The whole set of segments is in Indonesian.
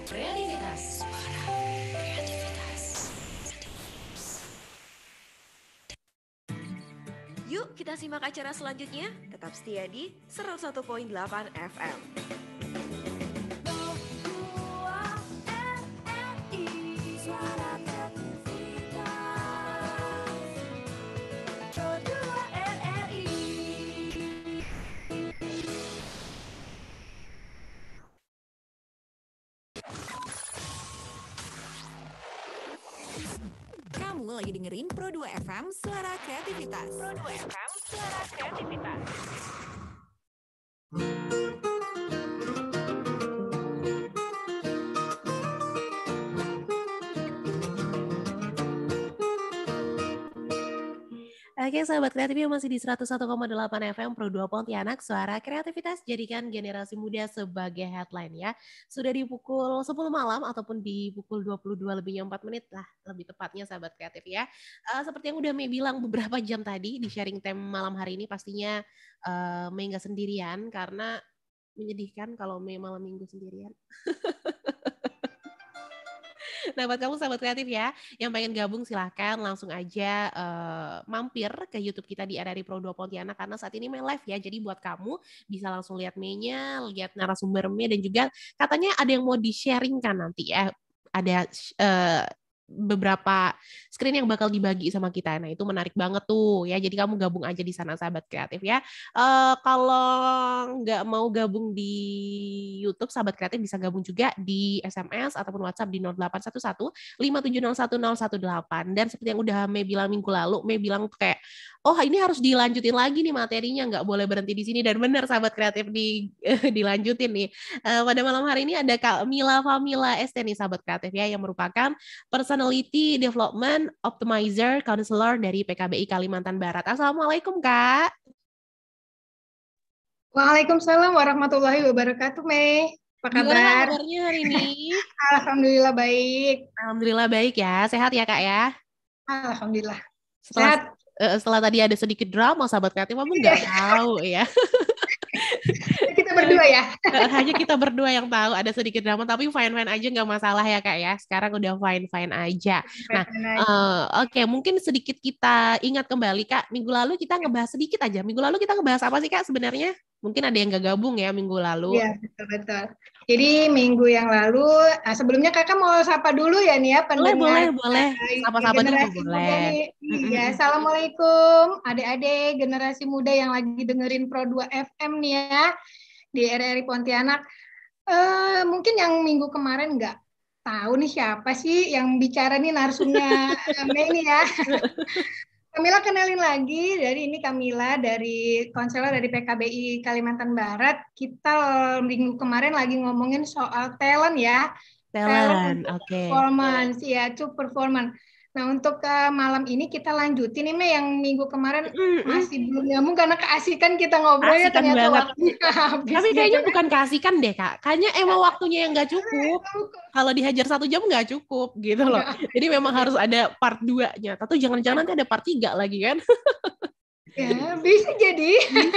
Kreativitas. Yuk kita simak acara selanjutnya. Tetap setia di 101.8 FM. Kamu lagi dengerin Pro 2 FM, Suara Kreativitas. Pro 2 FM, Suara Kreativitas. Oke, sahabat kreatif yang masih di 101,8 FM Pro 2 Pontianak, Suara Kreativitas, jadikan generasi muda sebagai headline ya. Sudah di pukul 10 malam ataupun di pukul 22 lebihnya 4 menit lah, lebih tepatnya sahabat kreatif ya. Seperti yang udah Mei bilang beberapa jam tadi di sharing time malam hari ini, pastinya Mei nggak sendirian karena menyedihkan kalau Mei malam minggu sendirian. Nah, buat kamu sahabat kreatif ya, yang pengen gabung silahkan langsung aja mampir ke YouTube kita di RRI Pro 2 Pontianak karena saat ini main live ya. Jadi buat kamu bisa langsung lihat Mei-nya, lihat narasumber Mei dan juga katanya ada yang mau di-sharingkan nanti ya. Ada beberapa screen yang bakal dibagi sama kita. Nah, itu menarik banget tuh ya. Jadi kamu gabung aja di sana sahabat kreatif ya. Kalau nggak mau gabung di YouTube, sahabat kreatif bisa gabung juga di SMS ataupun WhatsApp di 0811 5701018. Dan seperti yang udah Mei bilang minggu lalu, Mei bilang kayak, oh ini harus dilanjutin lagi nih materinya, nggak boleh berhenti di sini. Dan benar sahabat kreatif dilanjutin nih. Pada malam hari ini ada Kak Mila Famila ST nih sahabat kreatif ya, yang merupakan Personality Development Optimizer Counselor dari PKBI Kalimantan Barat. Assalamualaikum Kak. Waalaikumsalam warahmatullahi wabarakatuh, Mei. Apa kabar? Gimana kabarnya hari ini? Alhamdulillah baik. Alhamdulillah baik ya. Sehat ya Kak ya? Alhamdulillah. Setelah tadi ada sedikit drama sahabat kreatif, kamu nggak tahu ya. Kita berdua ya. Hanya kita berdua yang tahu ada sedikit drama, tapi fine-fine aja, nggak masalah ya Kak ya. Sekarang udah fine-fine aja. Nah, oke, mungkin sedikit kita ingat kembali Kak. Minggu lalu kita ngebahas sedikit aja. Minggu lalu kita ngebahas apa sih Kak sebenarnya? Mungkin ada yang nggak gabung ya minggu lalu. Iya, betul-betul. Jadi minggu yang lalu, sebelumnya Kakak mau sapa dulu ya nih ya pendengar. Boleh. Sapa-sapa dulu boleh. Iya, Assalamualaikum adik-adik generasi muda yang lagi dengerin Pro 2 FM nih ya di RRI Pontianak. Mungkin yang minggu kemarin nggak tahu nih siapa sih yang bicara nih narsumnya Mei nih ya. Kamila kenalin lagi, ini Kamila dari konselor dari PKBI Kalimantan Barat. Kita minggu kemarin lagi ngomongin soal talent ya. Talent, oke. Performance, ya, to performance. Nah, untuk malam ini kita lanjutin nih, Mei, yang minggu kemarin masih belum nyambung karena keasikan kita ngobrol ya, ternyata waktunya habis. Tapi kayaknya gitu, bukan keasikan deh, Kak. Kayaknya emang waktunya yang nggak cukup. Kalau dihajar 1 jam nggak cukup, gitu loh. Jadi memang harus ada part 2-nya. Atau jangan-jangan nanti ada part 3 lagi kan? Ya, bisa jadi.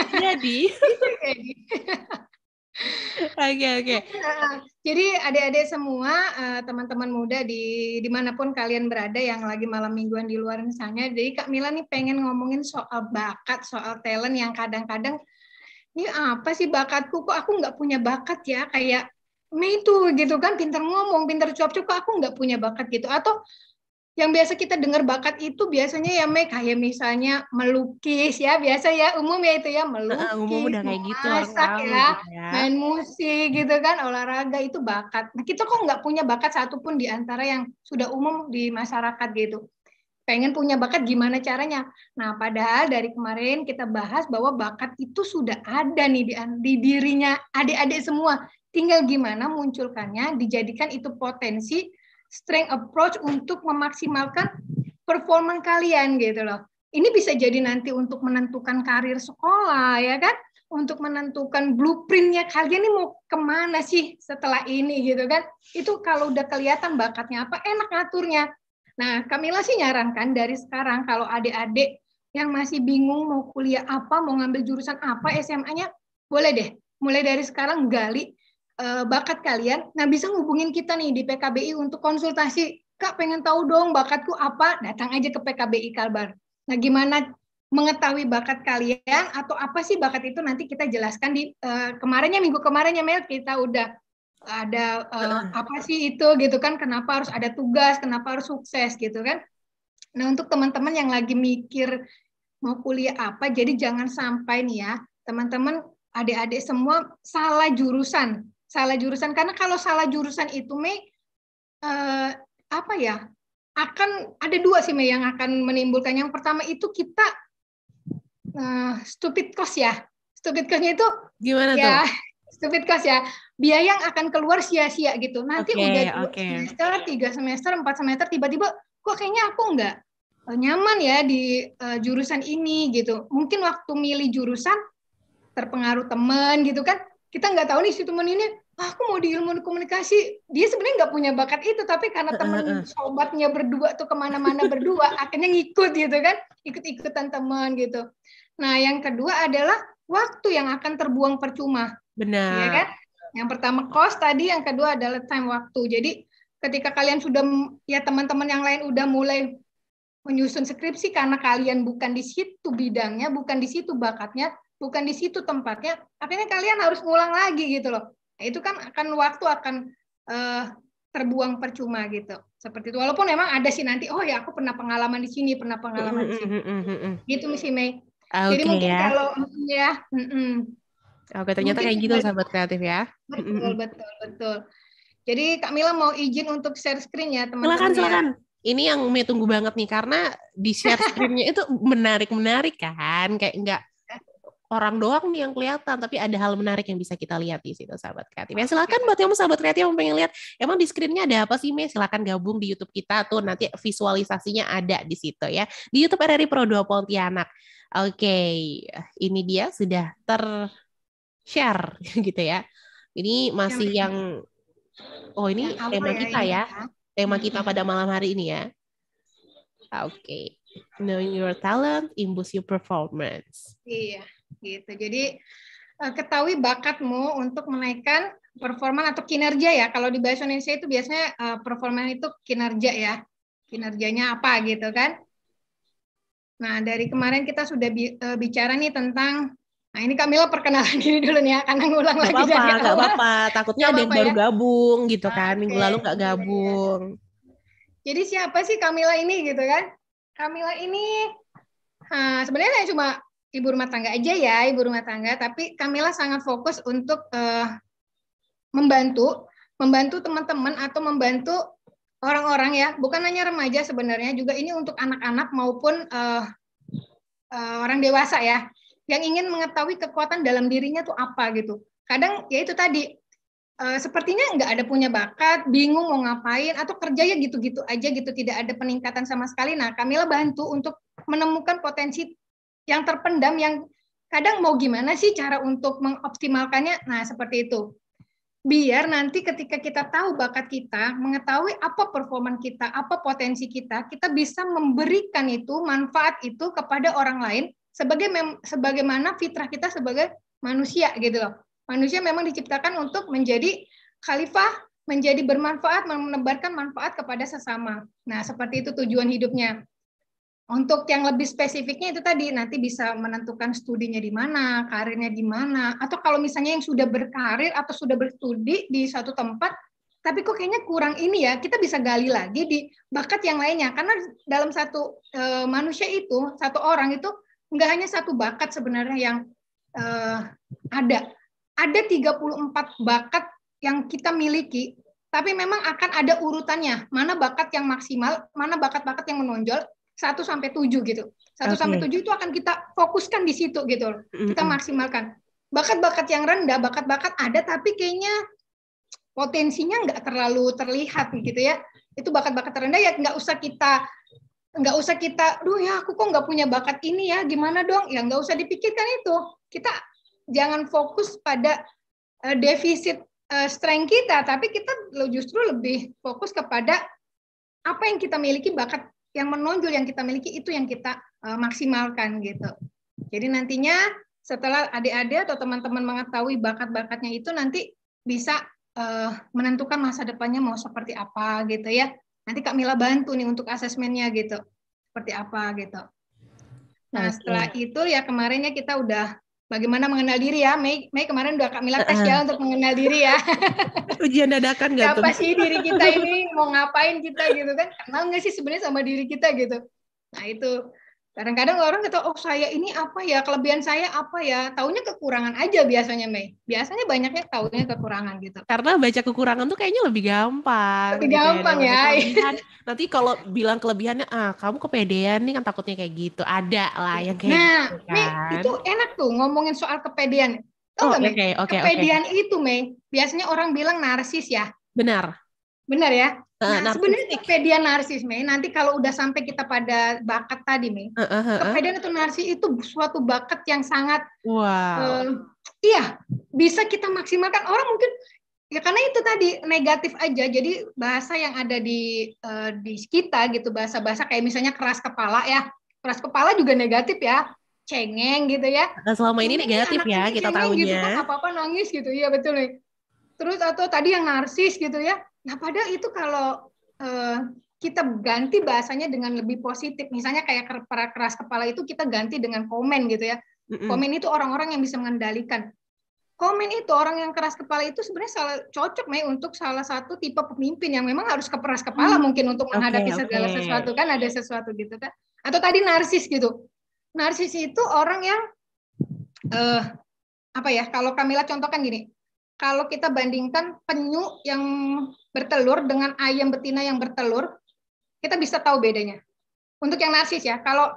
Oke. Jadi adik-adik semua, teman-teman muda dimanapun kalian berada yang lagi malam mingguan di luar sana. Jadi Kak Mila nih pengen ngomongin soal bakat, soal talent yang kadang-kadang ini apa sih bakatku, kok aku nggak punya bakat ya, kayak Mei itu gitu kan, pintar ngomong, pintar cuap-cuap, kok aku nggak punya bakat gitu. Atau yang biasa kita dengar bakat itu biasanya ya Mei kayak misalnya melukis ya, biasa ya umum ya itu ya, melukis, umum udah kayak gitu, masak ya, main musik gitu kan, olahraga itu bakat. Nah kita kok nggak punya bakat satupun di antara yang sudah umum di masyarakat gitu. Pengen punya bakat gimana caranya? Nah padahal dari kemarin kita bahas bahwa bakat itu sudah ada nih di dirinya adik-adik semua. Tinggal gimana munculkannya, dijadikan itu potensi strength approach untuk memaksimalkan performa kalian gitu loh. Ini bisa jadi nanti untuk menentukan karir sekolah ya kan, untuk menentukan blueprintnya kalian ini mau kemana sih setelah ini gitu kan. Itu kalau udah kelihatan bakatnya apa, enak ngaturnya. Nah Kamila sih nyarankan dari sekarang kalau adik-adik yang masih bingung mau kuliah apa, mau ngambil jurusan apa SMA-nya, boleh deh mulai dari sekarang gali bakat kalian, nah bisa ngubungin kita nih di PKBI untuk konsultasi. Kak, pengen tahu dong bakatku apa? Datang aja ke PKBI Kalbar. Nah, gimana mengetahui bakat kalian atau apa sih bakat itu, nanti kita jelaskan di minggu kemarinnya Mel, kita udah ada apa sih itu gitu kan, kenapa harus ada tugas, kenapa harus sukses gitu kan. Nah, untuk teman-teman yang lagi mikir mau kuliah apa, jadi jangan sampai nih ya teman-teman, adik-adik semua salah jurusan, karena kalau salah jurusan itu apa ya, akan ada dua sih yang akan menimbulkan. Yang pertama itu kita stupid cost ya. Stupid cost-nya itu gimana ya, tuh? Stupid cost ya. Biaya yang akan keluar sia-sia gitu. Nanti udah 2 semester, 3 semester, 4 semester, tiba-tiba kok kayaknya aku nggak nyaman ya di jurusan ini gitu. Mungkin waktu milih jurusan terpengaruh teman gitu kan. Kita nggak tahu nih si teman ini, aku mau di ilmu komunikasi. Dia sebenarnya nggak punya bakat itu, tapi karena teman sobatnya berdua tuh kemana-mana berdua, akhirnya ngikut gitu kan. Ikut-ikutan teman gitu. Nah, yang kedua adalah waktu yang akan terbuang percuma. Benar. Ya kan? Yang pertama cost tadi, yang kedua adalah time waktu. Jadi ketika kalian sudah, ya teman-teman yang lain udah mulai menyusun skripsi karena kalian bukan di situ bidangnya, bukan di situ bakatnya, bukan di situ tempatnya, akhirnya kalian harus ngulang lagi gitu loh. Nah, itu kan waktu akan terbuang percuma gitu. Seperti itu. Walaupun memang ada sih nanti, oh ya aku pernah pengalaman di sini, pernah pengalaman di sini. Gitu sih Mei. Jadi mungkin ya. kalau ya. Oke, ternyata kayak gitu sahabat kreatif ya. Betul. Jadi Kak Mila mau izin untuk share screen ya teman-teman. Silakan. Ini yang Mei tunggu banget nih, karena di share screen-nya itu menarik kan, kayak nggak orang doang nih yang kelihatan, tapi ada hal menarik yang bisa kita lihat di situ sahabat kreatif. Ya silakan buat kamu sahabat kreatif yang pengen lihat, emang di screen-nya ada apa sih Mei? Silakan gabung di YouTube kita tuh, nanti visualisasinya ada di situ ya. Di YouTube RRI Pro 2 Pontianak. Oke, ini dia sudah share gitu ya. Ini masih yang ini tema kita ya. Tema kita pada malam hari ini ya. Oke. Knowing your talent, improve your performance. Iya, gitu. Jadi ketahui bakatmu untuk menaikkan performa atau kinerja ya. Kalau di bahasa Indonesia itu biasanya performa itu kinerja ya. Kinerjanya apa gitu kan. Nah, dari kemarin kita sudah bicara nih tentang, nah ini Kamila perkenalan diri dulu nih ya, karena ngulang lagi dari awal. Gak apa-apa, takutnya ada yang baru gabung gitu kan, minggu lalu nggak gabung. Jadi siapa sih Kamila ini gitu kan? Kamila ini sebenarnya cuma ibu rumah tangga aja ya, ibu rumah tangga, tapi Kamila sangat fokus untuk membantu teman-teman atau membantu orang-orang ya, bukan hanya remaja sebenarnya, juga ini untuk anak-anak maupun orang dewasa ya, yang ingin mengetahui kekuatan dalam dirinya tuh apa gitu. Kadang ya itu tadi, sepertinya nggak ada punya bakat, bingung mau ngapain, atau kerjanya gitu-gitu aja gitu, tidak ada peningkatan sama sekali. Nah, Kamila bantu untuk menemukan potensi yang terpendam, yang kadang mau gimana sih cara untuk mengoptimalkannya. Nah, seperti itu. Biar nanti ketika kita tahu bakat kita, mengetahui apa performa kita, apa potensi kita, kita bisa memberikan itu, manfaat itu kepada orang lain, sebagaimana fitrah kita sebagai manusia gitu loh. Manusia memang diciptakan untuk menjadi khalifah, menjadi bermanfaat, menebarkan manfaat kepada sesama. Nah, seperti itu tujuan hidupnya. Untuk yang lebih spesifiknya itu tadi, nanti bisa menentukan studinya di mana, karirnya di mana, atau kalau misalnya yang sudah berkarir atau sudah berstudi di satu tempat, tapi kok kayaknya kurang ini ya, kita bisa gali lagi di bakat yang lainnya. Karena dalam satu manusia itu, satu orang itu, nggak hanya satu bakat sebenarnya yang ada. Ada 34 bakat yang kita miliki, tapi memang akan ada urutannya. Mana bakat yang maksimal, mana bakat-bakat yang menonjol, 1 sampai 7 gitu. 1 sampai 7 itu akan kita fokuskan di situ gitu. Kita maksimalkan. Bakat-bakat yang rendah, bakat-bakat ada tapi kayaknya potensinya nggak terlalu terlihat gitu ya. Itu bakat-bakat rendah ya nggak usah kita, duh ya aku kok nggak punya bakat ini ya, gimana dong? Ya nggak usah dipikirkan itu. Kita jangan fokus pada defisit strength kita, tapi kita justru lebih fokus kepada apa yang kita miliki, bakat yang menonjol yang kita miliki itu yang kita maksimalkan gitu. Jadi nantinya setelah adik-adik atau teman-teman mengetahui bakat-bakatnya itu, nanti bisa menentukan masa depannya mau seperti apa gitu ya. Nanti Kak Mila bantu nih untuk asesmennya gitu. Seperti apa gitu. Nah, setelah itu ya kemarinnya kita udah bagaimana mengenal diri ya. Mei kemarin udah Kak Mila tes ya untuk mengenal diri ya. Ujian dadakan nggak tuh? Siapa sih diri kita ini, mau ngapain kita gitu kan. Kenal nggak sih sebenarnya sama diri kita gitu. Nah itu kadang-kadang orang kata, oh saya ini apa ya, kelebihan saya apa ya, taunya kekurangan aja biasanya Mei. Biasanya banyaknya taunya kekurangan gitu. Karena baca kekurangan tuh kayaknya lebih gampang. Lebih gitu gampang ya. Nanti kalau bilang kelebihannya, kamu kepedean nih kan takutnya kayak gitu. Ada lah yang kayak gitu kan. Mei, itu enak tuh ngomongin soal kepedean. Tahu nggak Mei? Kepedean itu Mei, biasanya orang bilang narsis ya. Benar. Benar ya? Nah, sebenarnya kepedean narsis, Mei, nanti kalau udah sampai kita pada bakat tadi, Mei, kepedean atau narsis itu suatu bakat yang sangat, iya, bisa kita maksimalkan. Orang mungkin, ya karena itu tadi, negatif aja, jadi bahasa yang ada di kita, gitu, bahasa-bahasa kayak misalnya keras kepala ya, keras kepala juga negatif ya, cengeng gitu ya. Selama ini negatif ya, kita tahunya. Gitu kan, apa-apa nangis gitu, iya betul nih. Terus atau tadi yang narsis gitu ya, nah padahal itu kalau kita ganti bahasanya dengan lebih positif, misalnya kayak keras kepala itu kita ganti dengan komen gitu ya. Komen itu orang-orang yang bisa mengendalikan. Komen itu orang yang keras kepala itu sebenarnya cocok Mei untuk salah satu tipe pemimpin yang memang harus keras kepala mungkin untuk menghadapi segala sesuatu kan, ada sesuatu gitu kan. Atau tadi narsis gitu. Narsis itu orang yang apa ya? Kalau Kamila contohkan gini. Kalau kita bandingkan penyu yang bertelur dengan ayam betina yang bertelur, kita bisa tahu bedanya. Untuk yang narsis ya, kalau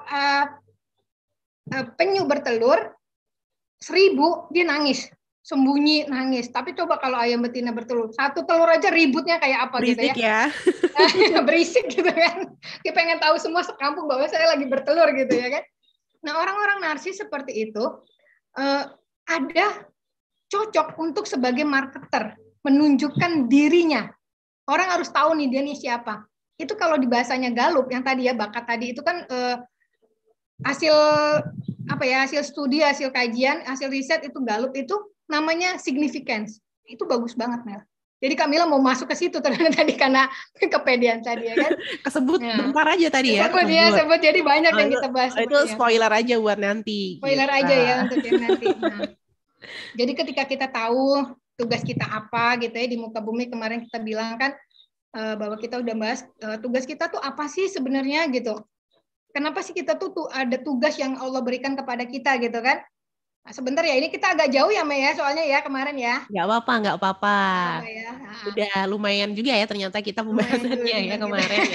penyu bertelur 1000 dia nangis, sembunyi nangis. Tapi coba kalau ayam betina bertelur, satu telur aja ributnya kayak apa berisik gitu ya. Berisik gitu kan. Dia pengen tahu semua sekampung bahwa saya lagi bertelur gitu ya kan. Nah, orang-orang narsis seperti itu ada cocok untuk sebagai marketer, menunjukkan dirinya. Orang harus tahu nih dia nih siapa. Itu kalau di bahasanya Gallup yang tadi ya, bakat tadi itu kan hasil apa ya, hasil studi, hasil kajian, hasil riset itu Gallup itu namanya significance. Itu bagus banget Mel. Jadi Kamila mau masuk ke situ tadi karena kepedean tadi ya kan. Kesebut bentar aja tadi ya. Sebut jadi banyak yang kita bahas. Itu spoiler aja buat nanti. Spoiler aja ya untuk yang nanti. Nah. Jadi ketika kita tahu tugas kita apa gitu ya, di muka bumi kemarin kita bilang kan bahwa kita udah bahas tugas kita tuh apa sih sebenarnya gitu. Kenapa sih kita tuh ada tugas yang Allah berikan kepada kita gitu kan. Nah, sebentar ya, ini kita agak jauh ya Mei ya soalnya ya kemarin ya. Nggak apa-apa. Ya. Udah lumayan juga ya ternyata kita pembahasannya ya kemarin ya.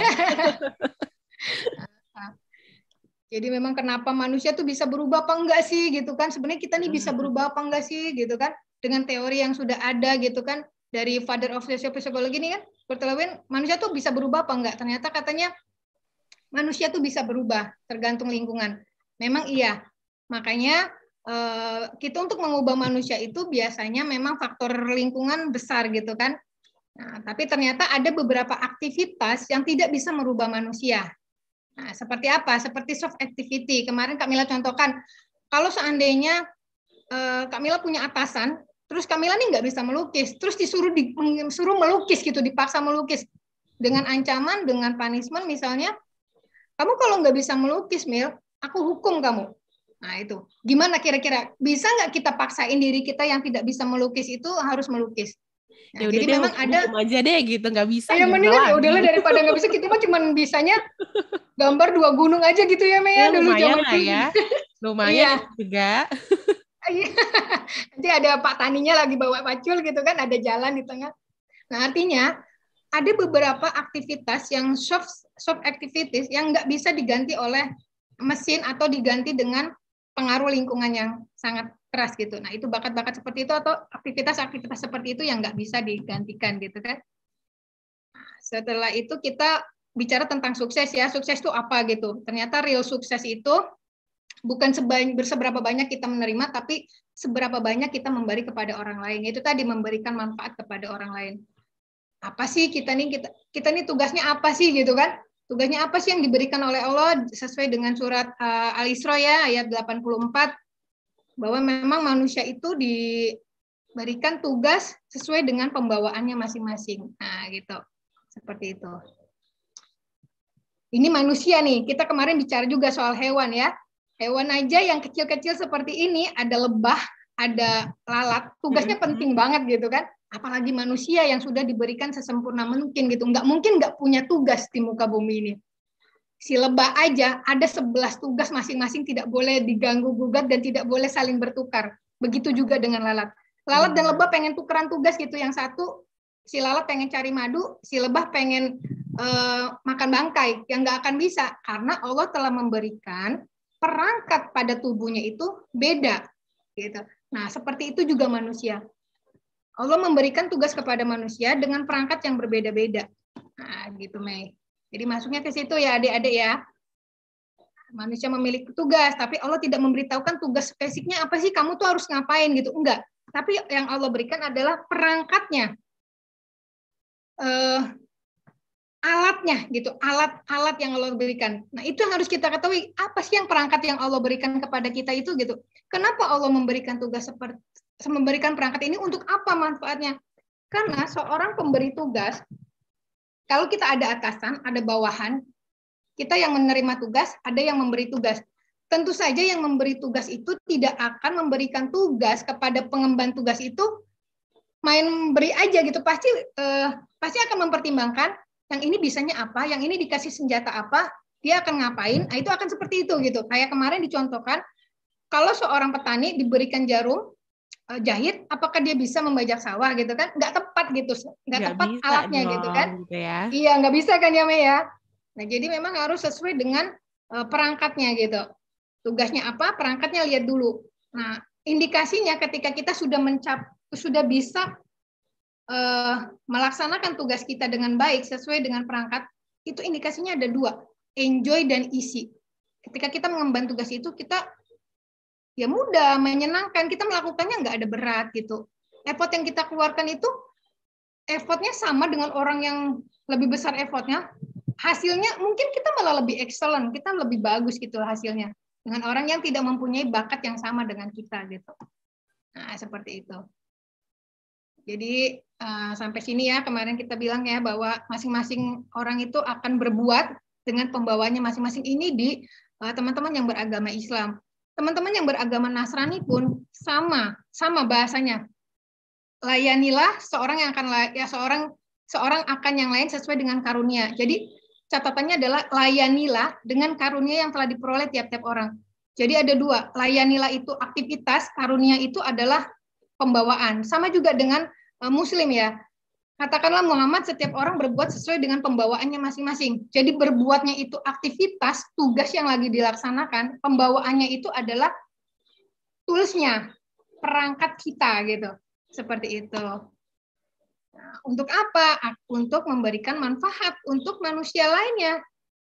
Jadi memang kenapa manusia tuh bisa berubah apa enggak sih gitu kan. Sebenarnya kita nih bisa berubah apa enggak sih gitu kan. Dengan teori yang sudah ada gitu kan. Dari father of sociopsychology ini kan. Kurt Lewin, manusia tuh bisa berubah apa enggak. Ternyata katanya manusia tuh bisa berubah tergantung lingkungan. Memang iya. Makanya kita untuk mengubah manusia itu biasanya memang faktor lingkungan besar gitu kan. Nah, tapi ternyata ada beberapa aktivitas yang tidak bisa merubah manusia. Nah, seperti apa? Seperti soft activity. Kemarin Kak Mila contohkan, kalau seandainya Kak Mila punya atasan, terus Kak Mila nih nggak bisa melukis, terus disuruh melukis gitu, dipaksa melukis. Dengan ancaman, dengan punishment misalnya, kamu kalau nggak bisa melukis, Mil, aku hukum kamu. Nah itu, gimana kira-kira? Bisa nggak kita paksain diri kita yang tidak bisa melukis itu harus melukis? Nah, ya jadi udah memang ada aja deh gitu, nggak bisa. Ya mendingan udahlah daripada nggak bisa, kita mah cuma bisanya gambar 2 gunung aja gitu ya Mei ya dulu zaman dulu. Ya. Lumayan juga. Nanti ada Pak Taninya lagi bawa pacul gitu kan, ada jalan di tengah. Nah artinya ada beberapa aktivitas yang soft activities yang nggak bisa diganti oleh mesin atau diganti dengan pengaruh lingkungan yang sangat keras gitu. Nah itu bakat-bakat seperti itu atau aktivitas-aktivitas seperti itu yang nggak bisa digantikan gitu kan. Nah, setelah itu kita bicara tentang sukses ya. Sukses itu apa gitu. Ternyata real sukses itu bukan seberapa banyak kita menerima, tapi seberapa banyak kita memberi kepada orang lain. Itu tadi memberikan manfaat kepada orang lain. Apa sih kita nih tugasnya apa sih gitu kan? Tugasnya apa sih yang diberikan oleh Allah sesuai dengan surat Al-Isra ya ayat 84 bahwa memang manusia itu berikan tugas sesuai dengan pembawaannya masing-masing. Nah, gitu. Seperti itu. Ini manusia nih. Kita kemarin bicara juga soal hewan ya. Hewan aja yang kecil-kecil seperti ini, ada lebah, ada lalat, tugasnya penting banget gitu kan. Apalagi manusia yang sudah diberikan sesempurna mungkin gitu. Nggak mungkin nggak punya tugas di muka bumi ini. Si lebah aja ada 11 tugas masing-masing, tidak boleh diganggu-gugat dan tidak boleh saling bertukar. Begitu juga dengan lalat. Lalat dan lebah pengen tukeran tugas gitu. Yang satu, si lalat pengen cari madu, si lebah pengen makan bangkai. Yang nggak akan bisa, karena Allah telah memberikan perangkat pada tubuhnya itu beda. Gitu. Nah, seperti itu juga manusia. Allah memberikan tugas kepada manusia dengan perangkat yang berbeda-beda. Nah, gitu, Mei. Jadi masuknya ke situ ya adik-adik ya. Manusia memiliki tugas, tapi Allah tidak memberitahukan tugas spesifiknya apa sih, kamu tuh harus ngapain gitu. Enggak. Tapi yang Allah berikan adalah perangkatnya. Alatnya gitu, alat-alat yang Allah berikan. Nah, itu yang harus kita ketahui, apa sih yang perangkat yang Allah berikan kepada kita itu gitu. Kenapa Allah memberikan tugas seperti memberikan perangkat ini, untuk apa manfaatnya? Karena seorang pemberi tugas, kalau kita ada atasan, ada bawahan, kita yang menerima tugas, ada yang memberi tugas. Tentu saja yang memberi tugas itu tidak akan memberikan tugas kepada pengemban tugas itu main beri aja gitu. Pasti akan mempertimbangkan yang ini bisanya apa, yang ini dikasih senjata apa, dia akan ngapain. Nah, itu akan seperti itu gitu. Kayak kemarin dicontohkan, kalau seorang petani diberikan jarum jahit, apakah dia bisa membajak sawah gitu kan? Nggak tepat gitu, nggak tepat alatnya dong, gitu kan? Gitu ya. Iya, nggak bisa kan ya, Mei ya. Nah, jadi memang harus sesuai dengan perangkatnya gitu. Tugasnya apa, perangkatnya lihat dulu. Nah, indikasinya ketika kita sudah bisa melaksanakan tugas kita dengan baik sesuai dengan perangkat, itu indikasinya ada 2, enjoy dan easy. Ketika kita mengemban tugas itu, kita ya mudah, menyenangkan, kita melakukannya nggak ada berat gitu. Effort yang kita keluarkan itu effortnya sama dengan orang yang lebih besar effortnya, hasilnya mungkin kita malah lebih excellent, kita lebih bagus gitu hasilnya dengan orang yang tidak mempunyai bakat yang sama dengan kita gitu. Nah, seperti itu. Jadi sampai sini ya, kemarin kita bilang ya bahwa masing-masing orang itu akan berbuat dengan pembawanya masing-masing. Ini di teman-teman yang beragama Islam. Teman-teman yang beragama Nasrani pun sama bahasanya. Layanilah seorang yang akan seorang akan yang lain sesuai dengan karunia. Jadi catatannya adalah layanilah dengan karunia yang telah diperoleh tiap-tiap orang. Jadi ada 2, layanilah itu aktivitas, karunia itu adalah pembawaan. Sama juga dengan Muslim ya. Katakanlah Muhammad, setiap orang berbuat sesuai dengan pembawaannya masing-masing. Jadi berbuatnya itu aktivitas, tugas yang lagi dilaksanakan, pembawaannya itu adalah toolsnya, perangkat kita gitu. Seperti itu. Nah, untuk apa? Untuk memberikan manfaat untuk manusia lainnya.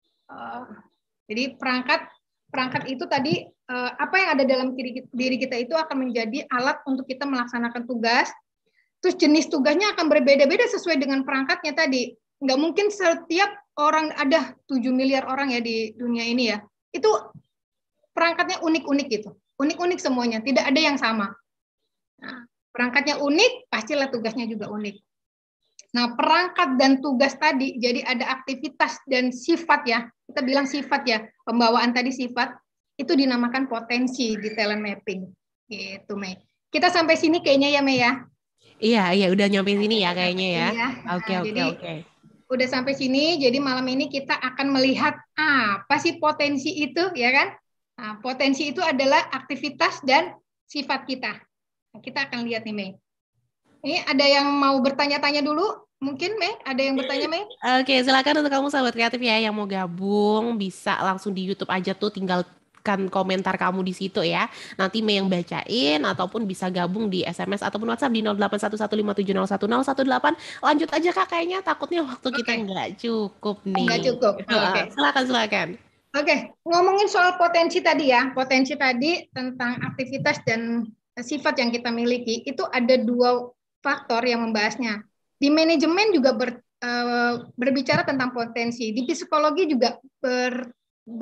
Jadi perangkat itu tadi, apa yang ada dalam diri kita itu akan menjadi alat untuk kita melaksanakan tugas. Terus jenis tugasnya akan berbeda-beda sesuai dengan perangkatnya tadi. Nggak mungkin setiap orang, ada 7 miliar orang ya di dunia ini ya. Itu perangkatnya unik-unik gitu. Unik-unik semuanya, tidak ada yang sama. Nah, perangkatnya unik, pastilah tugasnya juga unik. Nah, perangkat dan tugas tadi, jadi ada aktivitas dan sifat ya. Kita bilang sifat ya, pembawaan tadi sifat, itu dinamakan potensi di talent mapping. Gitu, Mei. Kita sampai sini kayaknya ya, Mei ya. Iya, udah nyampe sini ya kayaknya ya. Oke. Udah sampai sini, jadi malam ini kita akan melihat apa sih potensi itu, ya kan? Nah, potensi itu adalah aktivitas dan sifat kita. Nah, kita akan lihat nih, Mei. Ini ada yang mau bertanya-tanya dulu? Mungkin, Mei? Ada yang bertanya, Mei? Oke, silakan untuk kamu sahabat kreatif ya yang mau gabung, bisa langsung di YouTube aja tuh, tinggal komentar kamu di situ ya. Nanti Mei yang bacain, ataupun bisa gabung di SMS ataupun WhatsApp di 081150101018. Lanjut aja Kak, kayaknya takutnya waktu kita nggak cukup nih. Nggak cukup. Oke. Silakan. Oke, ngomongin soal potensi tadi ya. Potensi tadi tentang aktivitas dan sifat yang kita miliki, itu ada 2 faktor yang membahasnya. Di manajemen juga berbicara tentang potensi. Di psikologi juga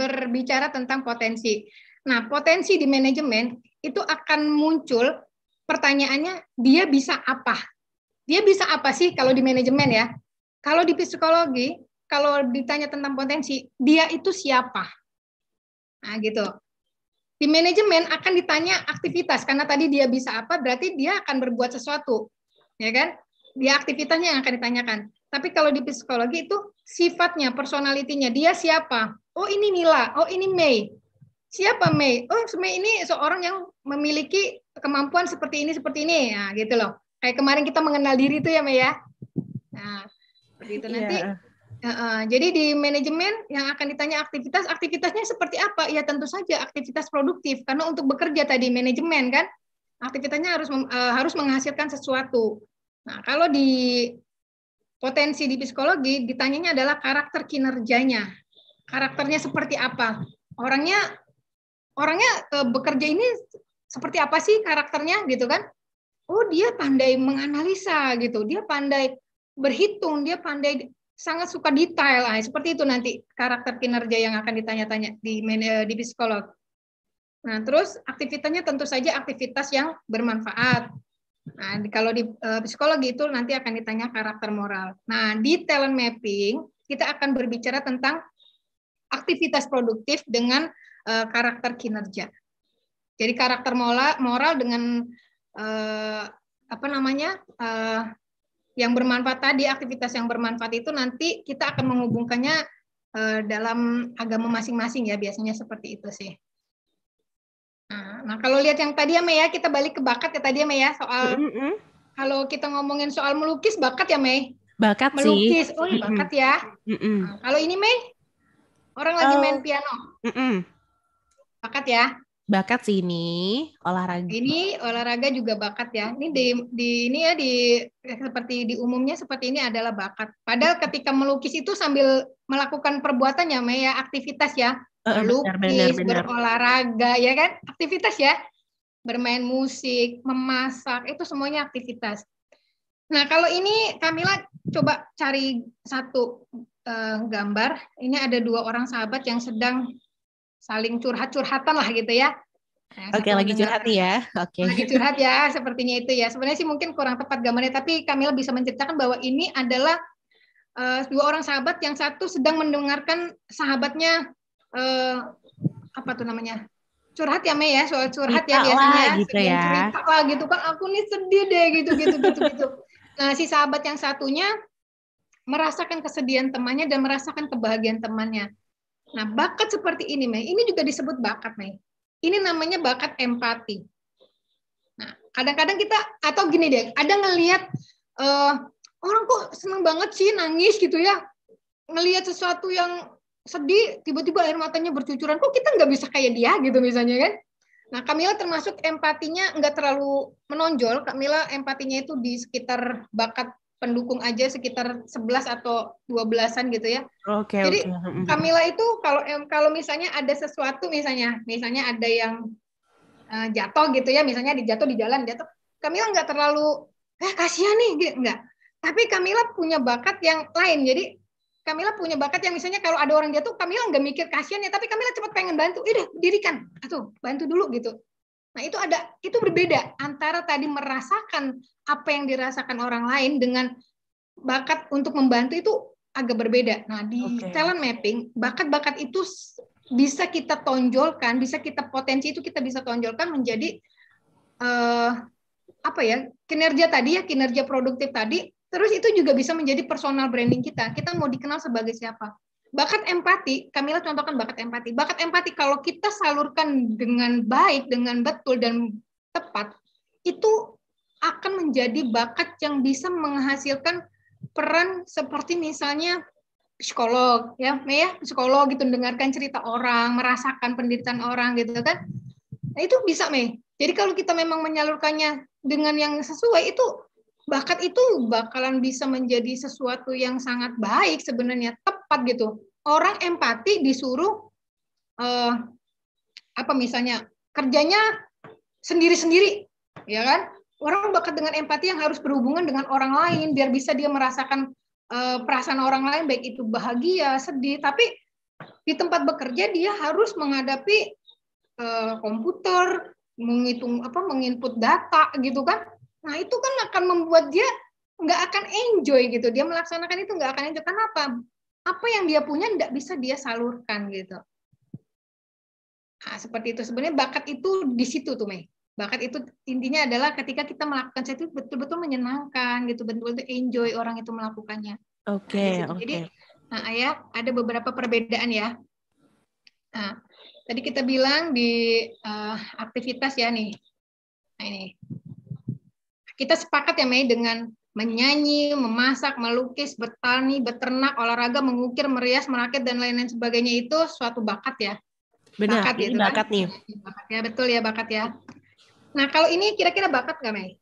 berbicara tentang potensi. Nah, potensi di manajemen itu akan muncul pertanyaannya dia bisa apa? Dia bisa apa sih kalau di manajemen ya? Kalau di psikologi, kalau ditanya tentang potensi, dia itu siapa? Nah, gitu. Di manajemen akan ditanya aktivitas, karena tadi dia bisa apa, berarti dia akan berbuat sesuatu. Ya kan? Dia aktivitasnya yang akan ditanyakan. Tapi kalau di psikologi itu sifatnya, personalitinya, dia siapa? Oh, ini Nila, oh ini Mei. Siapa Mei? Oh, Mei ini seorang yang memiliki kemampuan seperti ini. Nah, gitu loh. Kayak kemarin kita mengenal diri itu ya, Mei ya. Nah, seperti itu nanti. Jadi di manajemen yang akan ditanya aktivitasnya seperti apa? Ya tentu saja aktivitas produktif. Karena untuk bekerja tadi manajemen kan, aktivitasnya harus menghasilkan sesuatu. Nah, kalau di potensi di psikologi ditanyanya adalah karakter kinerjanya. Karakternya seperti apa? Orangnya bekerja ini seperti apa sih karakternya gitu kan? Oh, dia pandai menganalisa gitu. Dia pandai berhitung, dia pandai sangat suka detail. Seperti itu nanti karakter kinerja yang akan ditanya-tanya di psikolog. Nah, terus aktivitasnya tentu saja aktivitas yang bermanfaat. Nah, kalau di psikologi itu nanti akan ditanya karakter moral. Nah, di talent mapping kita akan berbicara tentang aktivitas produktif dengan karakter kinerja. Jadi karakter moral dengan yang bermanfaat tadi, aktivitas yang bermanfaat itu nanti kita akan menghubungkannya dalam agama masing-masing ya, biasanya seperti itu sih. Nah, kalau lihat yang tadi ya Mei ya, kita balik ke bakat ya tadi ya Mei ya, soal kalau kita ngomongin soal melukis, bakat ya Mei? Bakat melukis, sih. oh bakat ya. Nah, kalau ini Mei, orang lagi main piano, bakat ya? Bakat sih ini, olahraga. Ini olahraga juga bakat ya. Ini seperti di umumnya seperti ini adalah bakat. Padahal ketika melukis itu sambil melakukan perbuatan ya Mei ya, aktivitas ya. Melukis, benar. Berolahraga ya kan, aktivitas ya. Bermain musik, memasak, itu semuanya aktivitas. Nah, kalau ini Kamila coba cari satu gambar. Ini ada dua orang sahabat yang sedang saling curhat-curhatan lah gitu ya. Nah, Oke, lagi curhat nih ya. Oke. Lagi curhat ya, sepertinya itu ya. Sebenarnya sih mungkin kurang tepat gambarnya, tapi Kamila bisa menceritakan bahwa ini adalah dua orang sahabat, yang satu sedang mendengarkan sahabatnya curhat ya Mei ya, soal curhat cerita ya biasanya gitu ya. cerita lah gitu kan, aku nih sedih deh gitu. Nah, si sahabat yang satunya merasakan kesedihan temannya dan merasakan kebahagiaan temannya. Nah, bakat seperti ini Mei, ini juga disebut bakat Mei. Ini namanya bakat empati. Nah, kadang-kadang kita, atau gini deh, ada ngelihat orang kok seneng banget sih nangis gitu ya, ngelihat sesuatu yang sedih, tiba-tiba air matanya bercucuran, kok kita nggak bisa kayak dia gitu misalnya kan. Nah, Kamila termasuk empatinya nggak terlalu menonjol. Kamila empatinya itu di sekitar bakat pendukung aja, sekitar 11 atau 12-an gitu ya. Jadi Kamila itu kalau misalnya ada sesuatu, misalnya ada yang jatuh gitu ya, misalnya jatuh di jalan, Kamila nggak terlalu kasihan nih gitu, enggak. Tapi Kamila punya bakat yang lain. Jadi Kamila punya bakat yang misalnya kalau ada orang jatuh, Kamila nggak mikir kasihan ya, tapi Kamila cepat pengen bantu. Udah, dirikan, atau bantu dulu gitu. Nah, itu berbeda antara tadi merasakan apa yang dirasakan orang lain dengan bakat untuk membantu, itu agak berbeda. Nah, di talent mapping, bakat-bakat itu bisa kita tonjolkan, potensi itu kita bisa tonjolkan menjadi kinerja produktif tadi. Terus itu juga bisa menjadi personal branding kita. Kita mau dikenal sebagai siapa? Bakat empati, Kamila contohkan bakat empati. Bakat empati kalau kita salurkan dengan baik, dengan betul dan tepat, itu akan menjadi bakat yang bisa menghasilkan peran seperti misalnya psikolog, ya, psikolog gitu, mendengarkan cerita orang, merasakan penderitaan orang gitu kan. Nah, itu bisa, Mei. Jadi kalau kita memang menyalurkannya dengan yang sesuai, itu bakat itu bakalan bisa menjadi sesuatu yang sangat baik sebenarnya, tepat gitu. Orang empati disuruh misalnya kerjanya sendiri-sendiri, ya kan? Orang bakat dengan empati yang harus berhubungan dengan orang lain biar bisa dia merasakan perasaan orang lain, baik itu bahagia, sedih. Tapi di tempat bekerja dia harus menghadapi komputer, menginput data gitu kan. Nah, itu kan akan membuat dia nggak akan enjoy gitu. Dia melaksanakan itu nggak akan enjoy. Kenapa? Apa yang dia punya nggak bisa dia salurkan gitu. Nah, seperti itu. Sebenarnya bakat itu di situ tuh, Mei. Bakat itu intinya adalah ketika kita melakukan sesuatu betul-betul menyenangkan gitu, betul-betul enjoy orang itu melakukannya. Oke. Jadi, ya ada beberapa perbedaan ya. Nah, tadi kita bilang di aktivitas ya nih. Nah, ini. Kita sepakat ya, Mei, dengan menyanyi, memasak, melukis, bertani, beternak, olahraga, mengukir, merias, merakit, dan lain-lain sebagainya itu suatu bakat ya. Benar, bakat ini gitu bakat kan? nih. Bakat ya, betul ya, bakat ya. Nah, kalau ini kira-kira bakat nggak, Mei?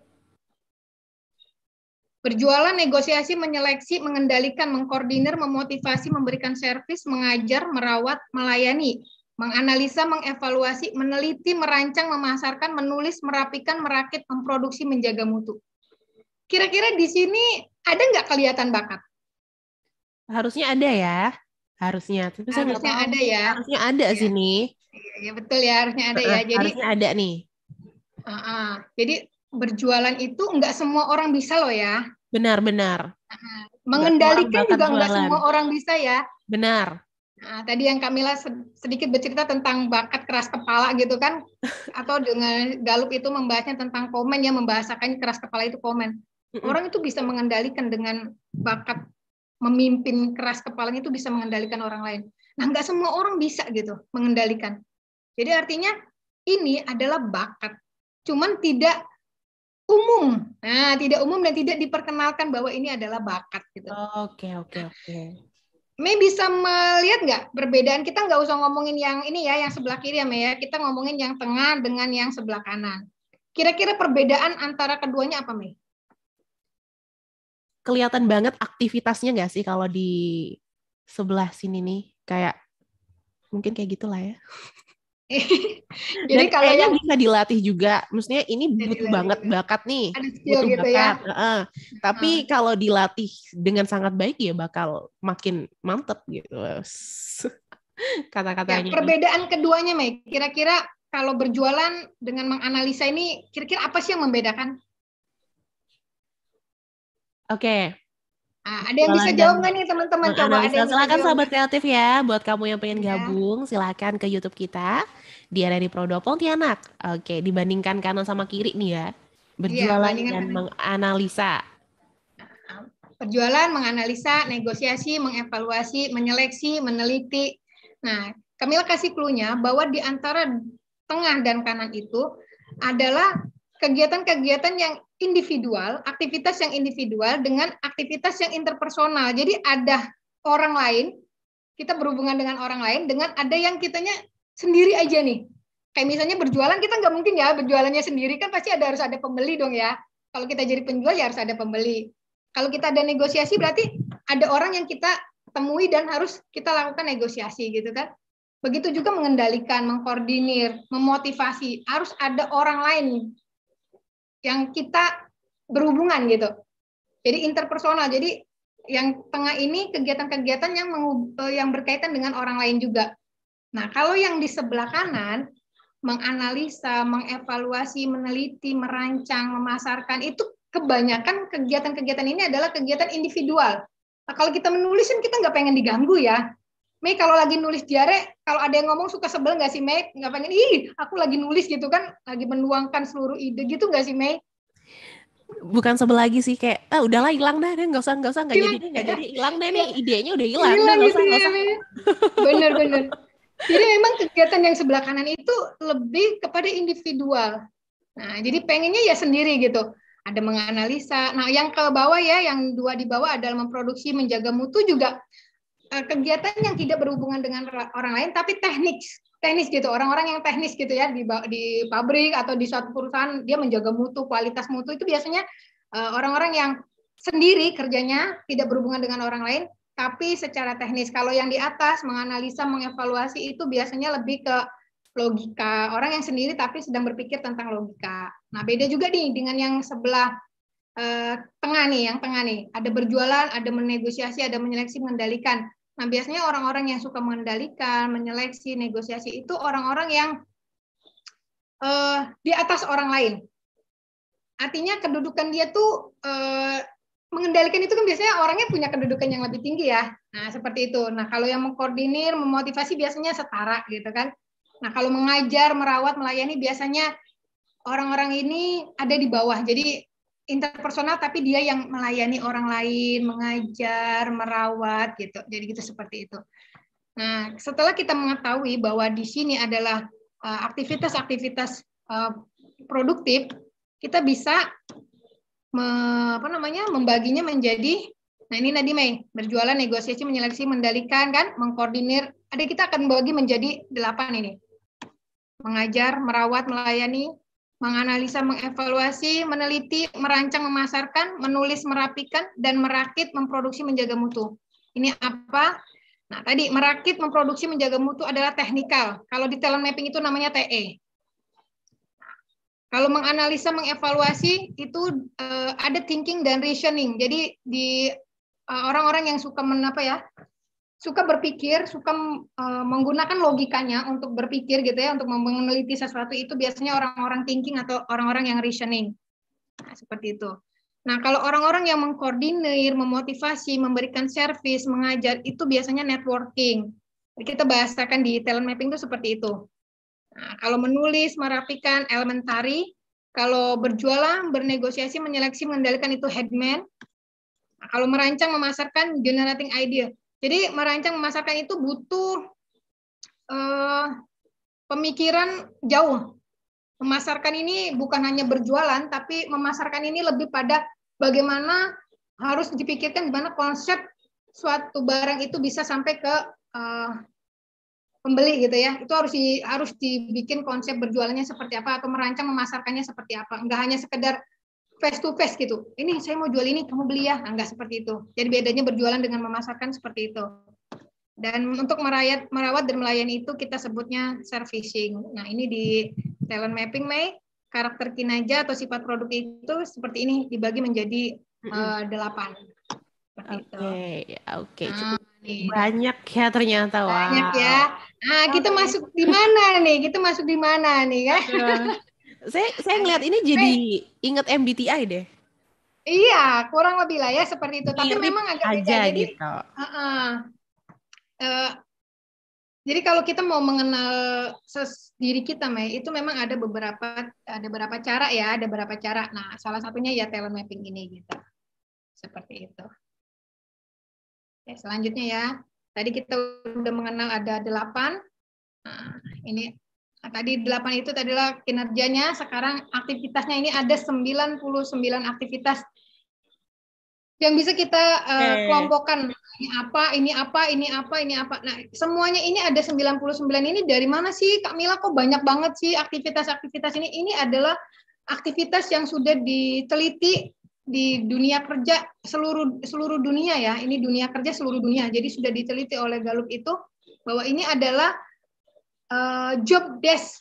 Berjualan, negosiasi, menyeleksi, mengendalikan, mengkoordinir, memotivasi, memberikan servis, mengajar, merawat, melayani, menganalisa, mengevaluasi, meneliti, merancang, memasarkan, menulis, merapikan, merakit, memproduksi, menjaga mutu. Kira-kira di sini ada nggak kelihatan bakat? Harusnya ada ya. Harusnya. Tapi saya nggak Harusnya tahu. ada ya. Harusnya ada Ya. sini. Ya betul ya, harusnya ada ya. Jadi harusnya ada nih. Jadi berjualan itu nggak semua orang bisa loh ya. Benar. Mengendalikan juga nggak jualan. semua orang bisa ya. Benar. Nah, tadi yang Kamila sedikit bercerita tentang bakat keras kepala gitu kan, atau dengan Galup itu membahasnya tentang komen ya, membahasakan keras kepala itu komen. Orang itu bisa mengendalikan dengan bakat memimpin keras kepalanya itu bisa mengendalikan orang lain. Nah, nggak semua orang bisa gitu mengendalikan. Jadi artinya ini adalah bakat, cuman tidak umum. Nah, tidak umum dan tidak diperkenalkan bahwa ini adalah bakat gitu. Oke. Mei bisa melihat nggak perbedaan? Kita nggak usah ngomongin yang ini ya, yang sebelah kiri ya, Mei ya. Kita ngomongin yang tengah dengan yang sebelah kanan. Kira-kira perbedaan antara keduanya apa, Mei? Kelihatan banget aktivitasnya nggak sih kalau di sebelah sini nih? Kayak mungkin kayak gitulah ya. Jadi dan kalau yang bisa dilatih juga, maksudnya ini butuh banget juga bakat nih, ada skill butuh gitu bakat. Ya. Tapi kalau dilatih dengan sangat baik ya bakal makin mantep gitu kata-katanya. Ya, perbedaan keduanya, Mei. Kira-kira kalau berjualan dengan menganalisa ini, kira-kira apa sih yang membedakan? Oke. Ada yang bisa jawab nggak nih teman-teman? Coba ada yang silakan sahabat kreatif ya, buat kamu yang pengen gabung, silakan ke YouTube kita di RRI Pro 2 Pontianak. Oke, dibandingkan kanan sama kiri nih ya, berjualan dan menganalisa. Berjualan, menganalisa, negosiasi, mengevaluasi, menyeleksi, meneliti. Nah, Kamila kasih clue-nya bahwa di antara tengah dan kanan itu adalah kegiatan-kegiatan yang individual, aktivitas yang individual dengan aktivitas yang interpersonal. Jadi ada orang lain, kita berhubungan dengan orang lain, dengan ada yang kitanya sendiri aja nih. Kayak misalnya berjualan, kita nggak mungkin ya berjualannya sendiri, kan pasti harus ada pembeli dong ya. Kalau kita jadi penjual ya harus ada pembeli. Kalau kita ada negosiasi berarti ada orang yang kita temui dan harus kita lakukan negosiasi gitu kan. Begitu juga mengendalikan, mengkoordinir, memotivasi, harus ada orang lain yang kita berhubungan gitu. Jadi interpersonal. Jadi yang tengah ini kegiatan-kegiatan yang berkaitan dengan orang lain juga. Nah, kalau yang di sebelah kanan menganalisa, mengevaluasi, meneliti, merancang, memasarkan itu kebanyakan kegiatan-kegiatan ini adalah kegiatan individual. Nah, kalau kita menulis kan kita nggak pengen diganggu ya. Mei kalau lagi nulis diare, kalau ada yang ngomong suka sebel nggak sih Mei? Nggak pengen, aku lagi nulis gitu kan, lagi menuangkan seluruh ide gitu nggak sih Mei? Bukan sebel lagi sih, kayak udahlah hilang dah, nggak usah nggak jadi hilang deh nih, idenya udah hilang, nggak usah. Bener. Jadi memang kegiatan yang sebelah kanan itu lebih kepada individual. Nah, jadi pengennya ya sendiri gitu. Ada menganalisa. Nah, yang ke bawah ya, yang dua di bawah adalah memproduksi, menjaga mutu juga kegiatan yang tidak berhubungan dengan orang lain, tapi teknis gitu. Orang-orang yang teknis gitu ya di pabrik atau di suatu perusahaan dia menjaga mutu, kualitas mutu itu biasanya orang-orang yang sendiri kerjanya tidak berhubungan dengan orang lain, tapi secara teknis. Kalau yang di atas menganalisa, mengevaluasi itu biasanya lebih ke logika. Orang yang sendiri tapi sedang berpikir tentang logika. Nah, beda juga nih dengan yang sebelah tengah nih, yang tengah nih. Ada berjualan, ada menegosiasi, ada menyeleksi, mengendalikan. Nah, biasanya orang-orang yang suka mengendalikan, menyeleksi, negosiasi itu orang-orang yang di atas orang lain. Artinya kedudukan dia tuh mengendalikan itu kan biasanya orangnya punya kedudukan yang lebih tinggi ya. Nah, seperti itu. Nah, kalau yang mengkoordinir, memotivasi biasanya setara gitu kan. Nah, kalau mengajar, merawat, melayani biasanya orang-orang ini ada di bawah. Jadi interpersonal tapi dia yang melayani orang lain, mengajar, merawat gitu. Jadi gitu seperti itu. Nah, setelah kita mengetahui bahwa di sini adalah aktivitas-aktivitas produktif, kita bisa membaginya menjadi, nah ini tadi Mei, berjualan, negosiasi, menyeleksi, mendalikan, kan, mengkoordinir. Ada kita akan bagi menjadi 8 ini. Mengajar, merawat, melayani, menganalisa, mengevaluasi, meneliti, merancang, memasarkan, menulis, merapikan, dan merakit, memproduksi, menjaga mutu. Ini apa? Nah, tadi merakit, memproduksi, menjaga mutu adalah teknikal. Kalau di talent mapping itu namanya TE. Kalau menganalisa, mengevaluasi itu ada thinking dan reasoning. Jadi di orang-orang yang suka suka berpikir, suka menggunakan logikanya untuk berpikir gitu ya, untuk meneliti sesuatu itu biasanya orang-orang thinking atau orang-orang yang reasoning. Nah, seperti itu. Nah, kalau orang-orang yang mengkoordinir, memotivasi, memberikan servis, mengajar, itu biasanya networking. Kita bahasakan di talent mapping itu seperti itu. Nah, kalau menulis, merapikan, elementary. Kalau berjualan, bernegosiasi, menyeleksi, mengendalikan itu headman. Nah, kalau merancang, memasarkan, generating idea. Jadi merancang, memasarkan itu butuh pemikiran jauh. Memasarkan ini bukan hanya berjualan, tapi memasarkan ini lebih pada bagaimana harus dipikirkan gimana konsep suatu barang itu bisa sampai ke pembeli gitu ya. Itu harus dibikin konsep berjualannya seperti apa atau merancang memasarkannya seperti apa. Enggak hanya sekedar face to face gitu. Ini saya mau jual ini, kamu beli ya. Enggak seperti itu. Jadi bedanya berjualan dengan memasarkan seperti itu. Dan untuk merawat dan melayani itu kita sebutnya servicing. Nah, ini di talent mapping, Mei, karakter kinerja atau sifat produk itu seperti ini dibagi menjadi 8. Oke, cukup banyak ya ternyata. Banyak ya. Nah, kita masuk di mana nih? Kita masuk di mana nih kan? Saya ngeliat ini jadi inget MBTI deh. Iya, kurang lebih lah ya seperti itu. Tapi Mirip memang agak beda. Jadi gitu. Jadi kalau kita mau mengenal diri kita, Mei, itu memang ada beberapa cara ya, ada beberapa cara. Nah, salah satunya ya talent mapping ini gitu. Seperti itu. Oke, selanjutnya ya. Tadi kita udah mengenal ada 8. Nah, ini tadi 8 itu adalah kinerjanya, sekarang aktivitasnya ini ada 99 aktivitas yang bisa kita kelompokkan. Ini apa. Nah, semuanya ini ada 99 ini dari mana sih Kak Mila, kok banyak banget sih aktivitas-aktivitas ini? Ini adalah aktivitas yang sudah diteliti di dunia kerja seluruh dunia ya. Ini dunia kerja seluruh dunia. Jadi sudah diteliti oleh Gallup itu bahwa ini adalah job desk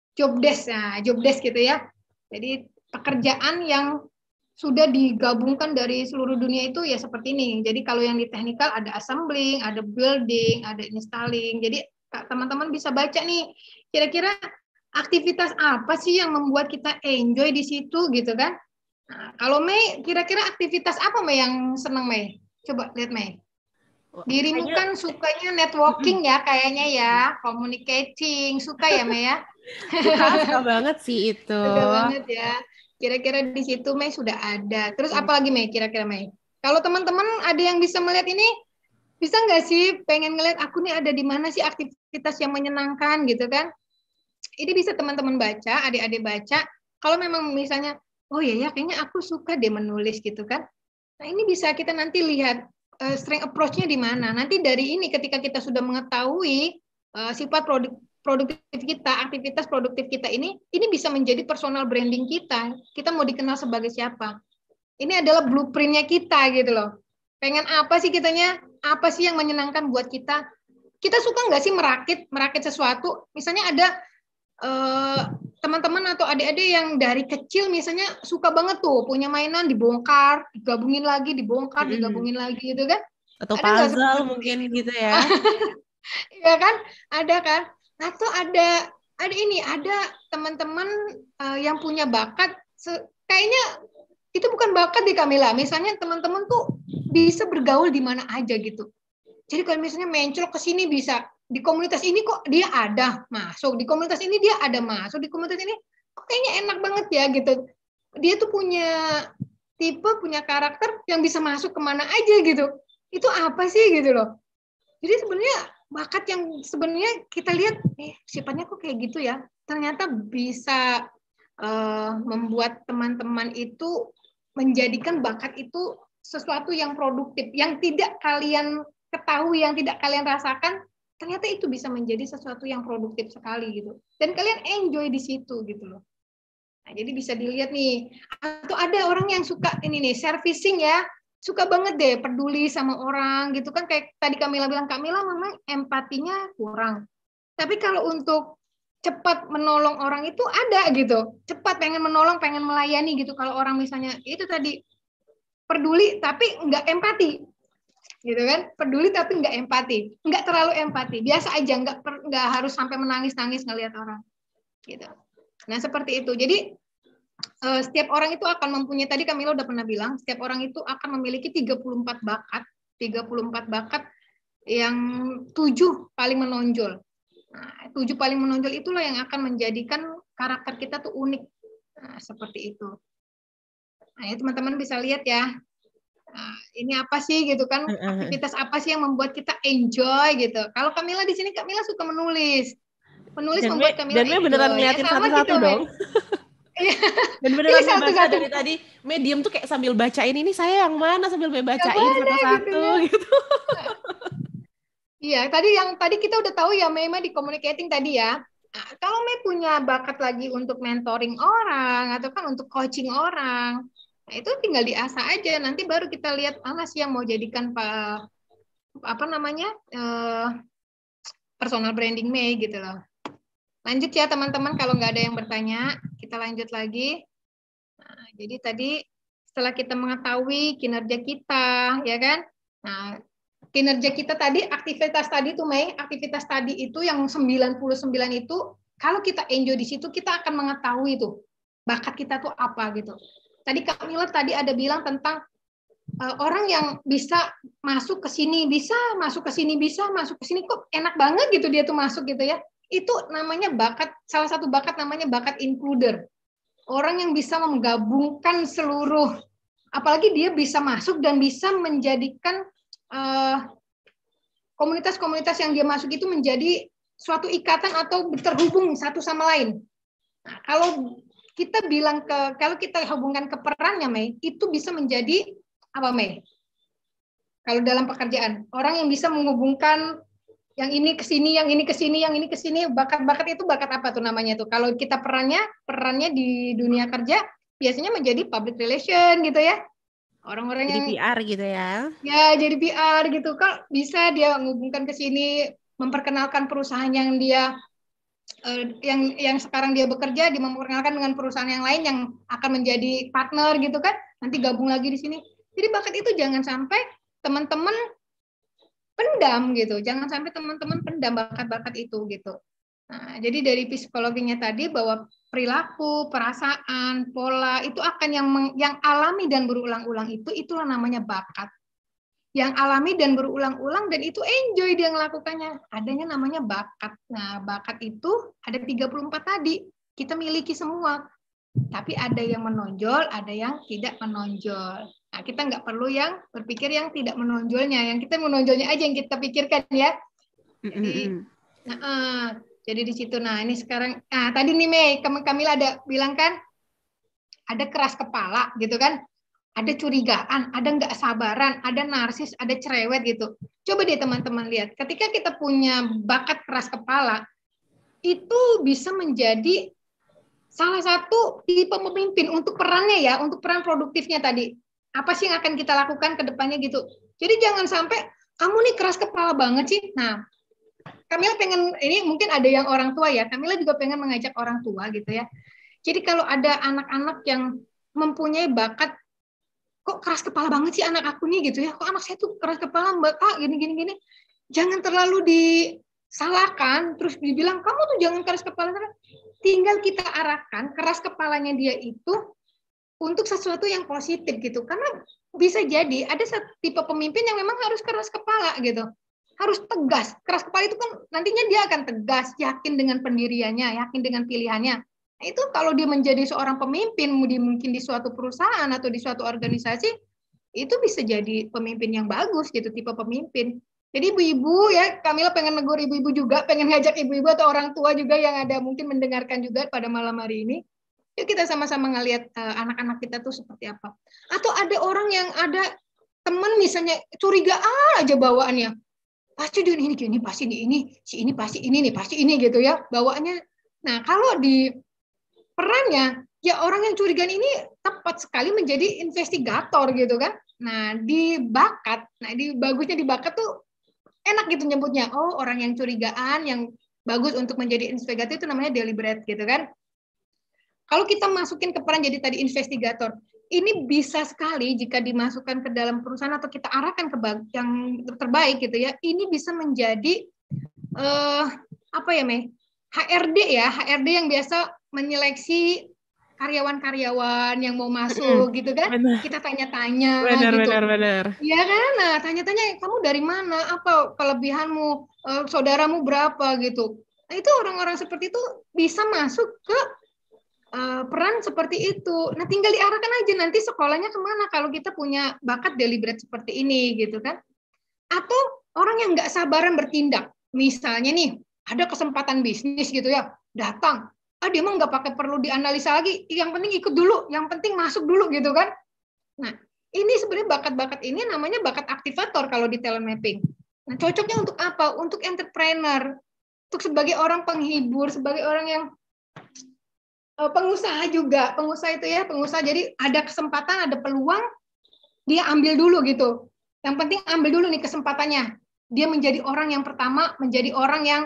gitu ya. Jadi pekerjaan yang sudah digabungkan dari seluruh dunia itu ya seperti ini. Jadi kalau yang di teknikal ada assembling, ada building, ada installing. Jadi teman-teman bisa baca nih, kira-kira aktivitas apa sih yang membuat kita enjoy di situ gitu kan. Nah, kalau Mei, kira-kira aktivitas apa Mei yang senang Mei? Coba lihat Mei. Dirimu kan sukanya networking ya kayaknya ya, communicating, suka ya Mei ya? Suka banget sih itu. Suka banget ya. Kira-kira di situ Mei sudah ada. Terus apa lagi Mei? Kira-kira Mei? Kalau teman-teman ada yang bisa melihat ini, bisa nggak sih pengen ngeliat aku nih ada di mana sih aktivitas yang menyenangkan gitu kan? Ini bisa teman-teman baca, adik-adik baca. Kalau memang misalnya, oh iya ya kayaknya aku suka deh menulis gitu kan. Nah ini bisa kita nanti lihat strength approach-nya di mana. Nanti dari ini ketika kita sudah mengetahui sifat produktif kita, aktivitas produktif kita ini bisa menjadi personal branding kita. Kita mau dikenal sebagai siapa? Ini adalah blueprint-nya kita gitu loh. Pengen apa sih kitanya? Apa sih yang menyenangkan buat kita? Kita suka nggak sih merakit sesuatu? Misalnya ada teman-teman atau adik-adik yang dari kecil misalnya suka banget tuh punya mainan dibongkar, digabungin lagi, digabungin lagi gitu kan? Atau puzzle mungkin gitu ya. Iya kan? Ada kan? Atau ada teman-teman yang punya bakat, kayaknya itu bukan bakat di Kamila. Misalnya teman-teman tuh bisa bergaul di mana aja gitu. Jadi kalau misalnya menclok ke sini bisa, di komunitas ini kok dia ada masuk, di komunitas ini dia ada masuk, di komunitas ini kok kayaknya enak banget ya gitu. Dia tuh punya karakter yang bisa masuk kemana aja gitu. Itu apa sih gitu loh. Jadi sebenarnya bakat yang sebenarnya kita lihat sifatnya kok kayak gitu ya. Ternyata bisa membuat teman-teman itu menjadikan bakat itu sesuatu yang produktif, yang tidak kalian ketahui, yang tidak kalian rasakan, ternyata itu bisa menjadi sesuatu yang produktif sekali gitu. Dan kalian enjoy di situ gitu loh. Nah, jadi bisa dilihat nih, atau ada orang yang suka ini nih, servicing ya, suka banget deh peduli sama orang gitu kan, kayak tadi Kamila bilang, Kamila memang empatinya kurang. Tapi kalau untuk cepat menolong orang itu ada gitu, cepat pengen menolong, pengen melayani gitu. Kalau orang misalnya itu tadi peduli tapi nggak empati, gitu kan? Peduli tapi nggak empati, nggak terlalu empati, biasa aja, nggak harus sampai menangis-nangis ngelihat orang, gitu. Nah seperti itu. Jadi setiap orang itu akan mempunyai, tadi Kamila udah pernah bilang, setiap orang itu akan memiliki 34 bakat yang 7 paling menonjol. Nah, 7 paling menonjol itulah yang akan menjadikan karakter kita tuh unik. Nah, seperti itu. Nah, ya teman-teman bisa lihat ya. Nah, ini apa sih gitu kan? Aktivitas apa sih yang membuat kita enjoy gitu? Kalau Kamila di sini, Kamila suka menulis. Menulis Dan membuat Kamila enjoy. Dan beneran ngeliatin satu-satu gitu, dong. Dan beneran baca dari tadi, medium tuh kayak sambil bacain, ini saya yang mana, sambil bacain satu-satu gitu. Iya, tadi kita udah tahu ya, Mei di communicating tadi ya. Nah, kalau Mei punya bakat lagi untuk mentoring orang atau kan untuk coaching orang, nah itu tinggal diasah aja. Nanti baru kita lihat mana sih yang mau jadikan personal branding Mei gitu loh. Lanjut ya teman-teman, kalau nggak ada yang bertanya, kita lanjut lagi. Nah, jadi tadi setelah kita mengetahui kinerja kita, ya kan? Nah, kinerja kita tadi, aktivitas tadi tuh Mei, aktivitas tadi itu yang 99 itu, kalau kita enjoy di situ, kita akan mengetahui tuh bakat kita tuh apa gitu. Tadi Kamila tadi ada bilang tentang orang yang bisa masuk ke sini, bisa masuk ke sini, bisa masuk ke sini, kok enak banget gitu dia tuh masuk gitu ya. Itu namanya bakat, salah satu bakat namanya bakat includer. Orang yang bisa menggabungkan seluruh, apalagi dia bisa masuk dan bisa menjadikan komunitas-komunitas yang dia masuk itu menjadi suatu ikatan atau terhubung satu sama lain. Nah, kalau kita kalau kita hubungkan ke perannya, Mei, itu bisa menjadi apa, Mei? Kalau dalam pekerjaan, orang yang bisa menghubungkan yang ini ke sini, yang ini ke sini, yang ini ke sini, bakat-bakat itu bakat apa tuh namanya tuh? Kalau kita perannya di dunia kerja biasanya menjadi public relation gitu ya. Orang-orang jadi yang PR gitu ya. Ya, jadi PR gitu. Kan bisa dia menghubungkan ke sini, memperkenalkan perusahaan yang dia yang sekarang dia bekerja, dia memperkenalkan dengan perusahaan yang lain yang akan menjadi partner gitu kan. Nanti gabung lagi di sini. Jadi bakat itu jangan sampai teman-teman pendam gitu. Jangan sampai teman-teman pendam bakat-bakat itu gitu. Nah, jadi dari psikologinya tadi bahwa perilaku, perasaan, pola itu akan yang alami dan berulang-ulang itulah namanya bakat. Yang alami dan berulang-ulang dan itu enjoy dia melakukannya. Adanya namanya bakat. Nah, bakat itu ada 34 tadi. Kita miliki semua. Tapi ada yang menonjol, ada yang tidak menonjol. Nah, kita nggak perlu yang berpikir yang tidak menonjolnya. Yang kita menonjolnya aja yang kita pikirkan ya. Jadi di situ. Nah, ini sekarang. Nah, tadi nih Mei, Kamila ada bilang kan, ada keras kepala gitu kan. Ada curigaan, ada nggak sabaran, ada narsis, ada cerewet gitu. Coba deh teman-teman lihat. Ketika kita punya bakat keras kepala, itu bisa menjadi salah satu tipe pemimpin untuk perannya ya, untuk peran produktifnya tadi. Apa sih yang akan kita lakukan ke depannya gitu. Jadi jangan sampai kamu nih keras kepala banget sih. Nah, Kamila pengen, ini mungkin ada yang orang tua ya, Kamila juga pengen mengajak orang tua gitu ya. Jadi kalau ada anak-anak yang mempunyai bakat, kok keras kepala banget sih anak aku nih gitu ya, kok anak saya tuh keras kepala Mbak Kak, gini. Jangan terlalu disalahkan, terus dibilang kamu tuh jangan keras kepala. Tinggal kita arahkan keras kepalanya dia itu untuk sesuatu yang positif gitu. Karena bisa jadi ada tipe pemimpin yang memang harus keras kepala gitu. Harus tegas. Keras kepala itu kan nantinya dia akan tegas, yakin dengan pendiriannya, yakin dengan pilihannya. Nah, itu kalau dia menjadi seorang pemimpin, mungkin di suatu perusahaan atau di suatu organisasi, itu bisa jadi pemimpin yang bagus gitu, tipe pemimpin. Jadi ibu-ibu ya, Kamila pengen negur ibu-ibu juga, pengen ngajak ibu-ibu atau orang tua juga yang ada mungkin mendengarkan juga pada malam hari ini. Yuk kita sama-sama ngelihat anak-anak kita tuh seperti apa. Atau ada orang yang ada teman misalnya curigaan aja bawaannya. Pasti dia ini pasti ini, si ini pasti ini nih, pasti ini gitu ya bawaannya. Nah, kalau di perannya ya orang yang curigaan ini tepat sekali menjadi investigator gitu kan. Nah, bagusnya di bakat tuh enak gitu nyebutnya. Oh, orang yang curigaan yang bagus untuk menjadi investigator itu namanya deliberate gitu kan. Kalau kita masukin ke peran jadi tadi investigator, ini bisa sekali jika dimasukkan ke dalam perusahaan atau kita arahkan ke yang terbaik gitu ya. Ini bisa menjadi apa ya, Mei? HRD ya, HRD yang biasa menyeleksi karyawan-karyawan yang mau masuk gitu kan. Benar. Kita tanya-tanya gitu. Benar. Iya kan? Nah, tanya-tanya kamu dari mana? Apa kelebihanmu? Saudaramu berapa gitu. Nah, itu orang-orang seperti itu bisa masuk ke peran seperti itu. Nah, tinggal diarahkan aja nanti sekolahnya kemana kalau kita punya bakat deliberate seperti ini gitu kan. Atau orang yang nggak sabaran bertindak. Misalnya nih, ada kesempatan bisnis gitu ya, datang. Dia mah nggak perlu dianalisa lagi, yang penting ikut dulu, yang penting masuk dulu gitu kan. Nah, ini sebenarnya bakat-bakat ini namanya bakat aktivator kalau di talent mapping. Nah, cocoknya untuk apa? Untuk entrepreneur, untuk sebagai orang penghibur, sebagai orang yang pengusaha juga. Pengusaha itu ya, pengusaha jadi ada kesempatan, ada peluang, dia ambil dulu gitu. Yang penting ambil dulu nih kesempatannya. Dia menjadi orang yang pertama, menjadi orang yang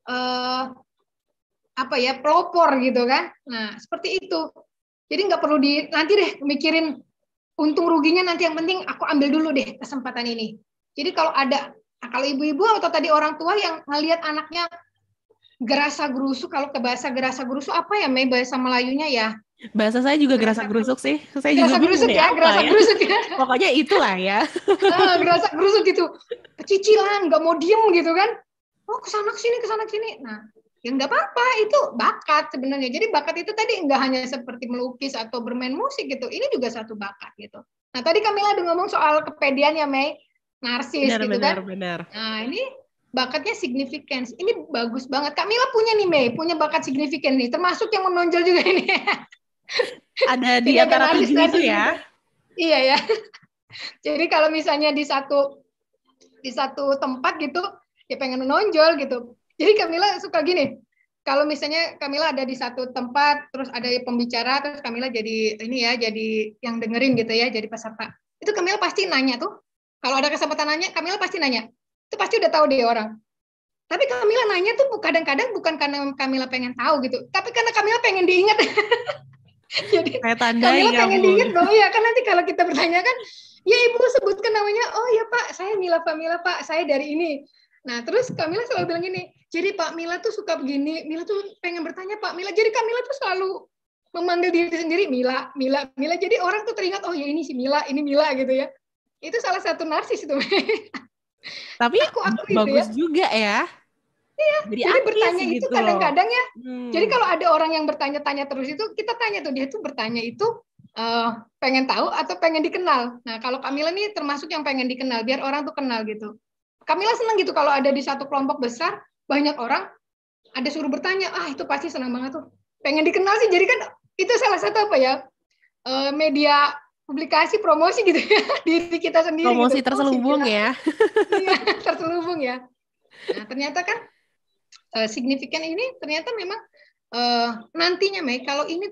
pelopor gitu kan. Nah, seperti itu. Jadi nggak perlu nanti deh mikirin untung ruginya, nanti yang penting aku ambil dulu deh kesempatan ini. Jadi kalau ibu-ibu atau tadi orang tua yang ngelihat anaknya gerasa gerusu, kalau ke bahasa gerasa gerusu apa ya, Mei, bahasa Melayunya ya? Bahasa saya juga gerasa gerusuk sih. Saya gerasa juga gerusuk ya, gerasa gerusuk ya. Pokoknya itulah ya. Gerasa gerusuk gitu. Kecicilan, nggak mau diem gitu kan. Oh, kesana kesini. Nah, ya nggak apa-apa, itu bakat sebenarnya. Jadi bakat itu tadi nggak hanya seperti melukis atau bermain musik gitu. Ini juga satu bakat gitu. Nah, tadi Kamila udah ngomong soal kepedean ya, Mei. Narsis gitu kan. Benar. Nah, ini bakatnya significance. Ini bagus banget. Kamila punya nih, Mei, punya bakat signifikan nih. Termasuk yang menonjol juga ini. Ada di antara 7 itu ya. Iya ya. Jadi kalau misalnya di satu tempat gitu, ya pengen menonjol gitu. Jadi Kamila suka gini. Kalau misalnya Kamila ada di satu tempat, terus ada pembicara, terus Kamila jadi yang dengerin gitu ya, jadi peserta. Itu Kamila pasti nanya tuh. Kalau ada kesempatan nanya, Kamila pasti nanya. Itu pasti udah tahu deh orang. Tapi Kamila nanya tuh kadang-kadang bukan karena Kamila pengen tahu gitu, tapi karena Kamila pengen diingat. Jadi Kamila pengen diingat bahwa ya kan nanti kalau kita bertanya kan, ya ibu sebutkan namanya, oh ya Pak, saya Mila Famila Pak, saya dari ini. Nah terus Kamila selalu bilang gini, jadi Pak Mila tuh suka begini, Mila tuh pengen bertanya Pak Mila, jadi Kamila tuh selalu memanggil diri sendiri Mila. Jadi orang tuh teringat, oh ya ini si Mila, ini Mila gitu ya. Itu salah satu narsis itu. Tapi aku bagus gitu ya. Juga ya. Iya, jadi bertanya gitu. Itu kadang-kadang ya. Jadi kalau ada orang yang bertanya-tanya terus itu, kita tanya tuh, dia tuh bertanya itu pengen tahu atau pengen dikenal. Nah, kalau Kamila nih termasuk yang pengen dikenal, biar orang tuh kenal gitu. Kamila senang gitu kalau ada di satu kelompok besar, banyak orang, ada suruh bertanya, itu pasti senang banget tuh. Pengen dikenal sih, jadi kan itu salah satu apa ya, media publikasi, promosi gitu ya, diri kita sendiri. Promosi gitu. Terselubung ya. Iya, terselubung ya. Nah, ternyata kan signifikan ini ternyata memang nantinya Mei kalau ini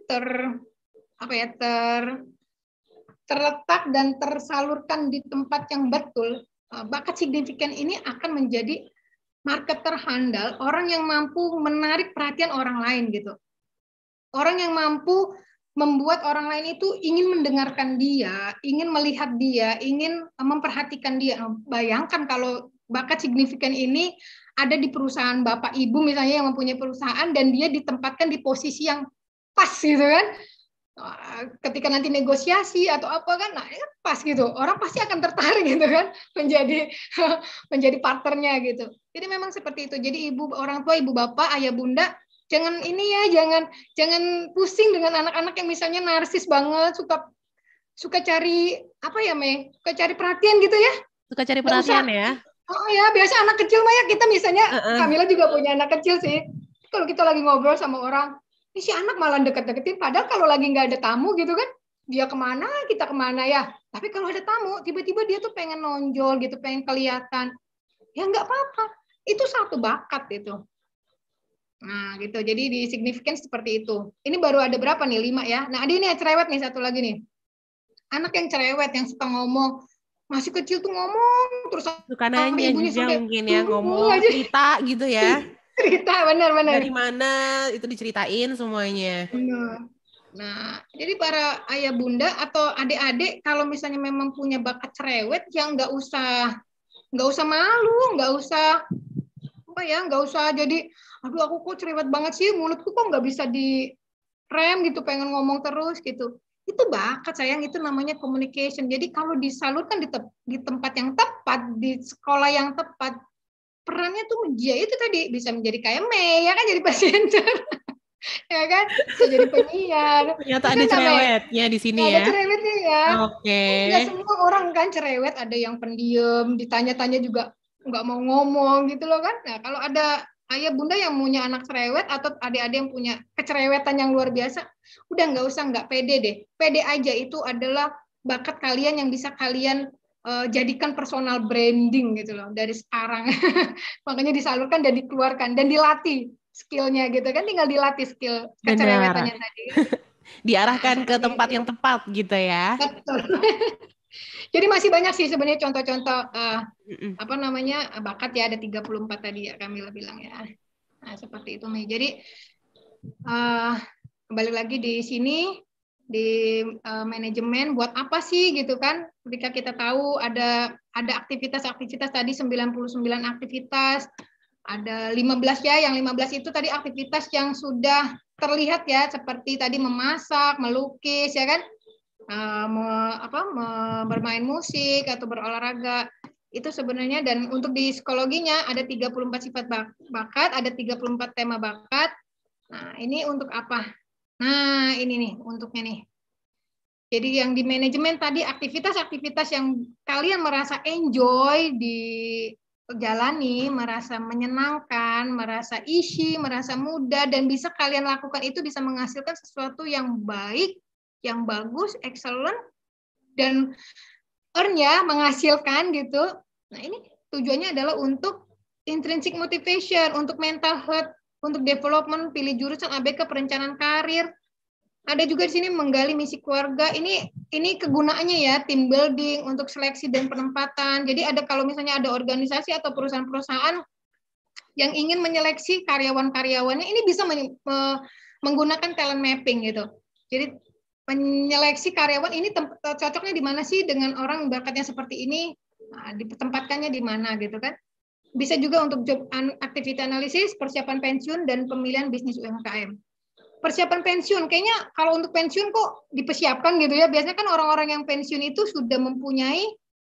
terletak dan tersalurkan di tempat yang betul, bakat signifikan ini akan menjadi marketer handal, orang yang mampu menarik perhatian orang lain gitu. Orang yang mampu membuat orang lain itu ingin mendengarkan dia, ingin melihat dia, ingin memperhatikan dia. Bayangkan kalau bakat signifikan ini ada di perusahaan bapak ibu misalnya yang mempunyai perusahaan dan dia ditempatkan di posisi yang pas gitu kan. Ketika nanti negosiasi atau apa kan, nah ini pas gitu, orang pasti akan tertarik gitu kan menjadi partnernya gitu. Jadi memang seperti itu. Jadi orang tua, ibu bapak, ayah bunda, jangan ini ya, jangan pusing dengan anak-anak yang misalnya narsis banget, suka cari apa ya suka cari perhatian gitu ya. Suka cari perhatian ya. Oh ya, biasa anak kecil mah ya, kita misalnya Kamila juga punya anak kecil sih. Kalau kita lagi ngobrol sama orang, ini si anak malah deket-deketin, padahal kalau lagi nggak ada tamu gitu kan, dia kemana, kita kemana ya. Tapi kalau ada tamu, tiba-tiba dia tuh pengen nonjol gitu, pengen kelihatan. Ya nggak apa-apa, itu satu bakat itu. Nah gitu, jadi di significance seperti itu. Ini baru ada berapa nih, 5 ya. Nah ada ini ya cerewet nih, satu lagi nih. Anak yang cerewet, yang suka ngomong, masih kecil tuh ngomong, terus suka nanya juga mungkin ya, ngomong, cerita gitu ya. Cerita, benar-benar. Dari mana itu diceritain semuanya. Nah, jadi para ayah bunda atau adik-adik kalau misalnya memang punya bakat cerewet, yang nggak usah malu, nggak usah jadi, aduh aku kok cerewet banget sih, mulutku kok nggak bisa direm gitu, pengen ngomong terus gitu. Itu bakat sayang, itu namanya communication. Jadi kalau disalurkan di tempat yang tepat, di sekolah yang tepat, perannya tuh itu tadi bisa menjadi kayak Mei ya kan, jadi presenter ya kan, bisa jadi penyiar. Ternyata ada cerewetnya di sini ya. Ada cerewetnya ya. Oke. Nggak semua orang kan cerewet, ada yang pendiam, ditanya-tanya juga nggak mau ngomong gitu loh kan. Nah kalau ada ayah bunda yang punya anak cerewet atau adik-adik yang punya kecerewetan yang luar biasa, udah nggak pede deh. Pede aja, itu adalah bakat kalian yang bisa kalian jadikan personal branding gitu loh dari sekarang. Makanya disalurkan dan dikeluarkan dan dilatih skillnya gitu kan, tinggal dilatih skill kecerewetannya tadi. Diarahkan ke tempat yang tepat gitu ya. Betul. Jadi masih banyak sih sebenarnya contoh-contoh bakat ya, ada 34 tadi ya Kamila bilang ya. Nah seperti itu nih. Jadi kembali lagi di sini di manajemen buat apa sih gitu kan, ketika kita tahu ada aktivitas-aktivitas tadi 99 aktivitas, ada 15 ya, yang 15 itu tadi aktivitas yang sudah terlihat ya, seperti tadi memasak, melukis ya kan, bermain musik atau berolahraga, itu sebenarnya. Dan untuk di psikologinya ada 34 sifat bakat, ada 34 tema bakat. Nah ini untuk apa? Nah, ini nih untuknya nih. Jadi yang di manajemen tadi aktivitas-aktivitas yang kalian merasa enjoy dijalani, merasa menyenangkan, merasa isi, merasa mudah, dan bisa kalian lakukan, itu bisa menghasilkan sesuatu yang baik, yang bagus, excellent, dan earn-nya menghasilkan gitu. Nah, ini tujuannya adalah untuk intrinsic motivation, untuk mental health, untuk development, pilih jurusan ABK, perencanaan karir. Ada juga di sini menggali misi keluarga. Ini kegunaannya ya, team building, untuk seleksi dan penempatan. Jadi ada, kalau misalnya ada organisasi atau perusahaan-perusahaan yang ingin menyeleksi karyawan-karyawannya, ini bisa menggunakan talent mapping gitu. Jadi menyeleksi karyawan ini cocoknya di mana sih dengan orang bakatnya seperti ini, nah, ditempatkannya di mana gitu kan. Bisa juga untuk job activity analysis, persiapan pensiun, dan pemilihan bisnis UMKM. Persiapan pensiun, kayaknya kalau untuk pensiun kok dipersiapkan gitu ya. Biasanya kan orang-orang yang pensiun itu sudah mempunyai,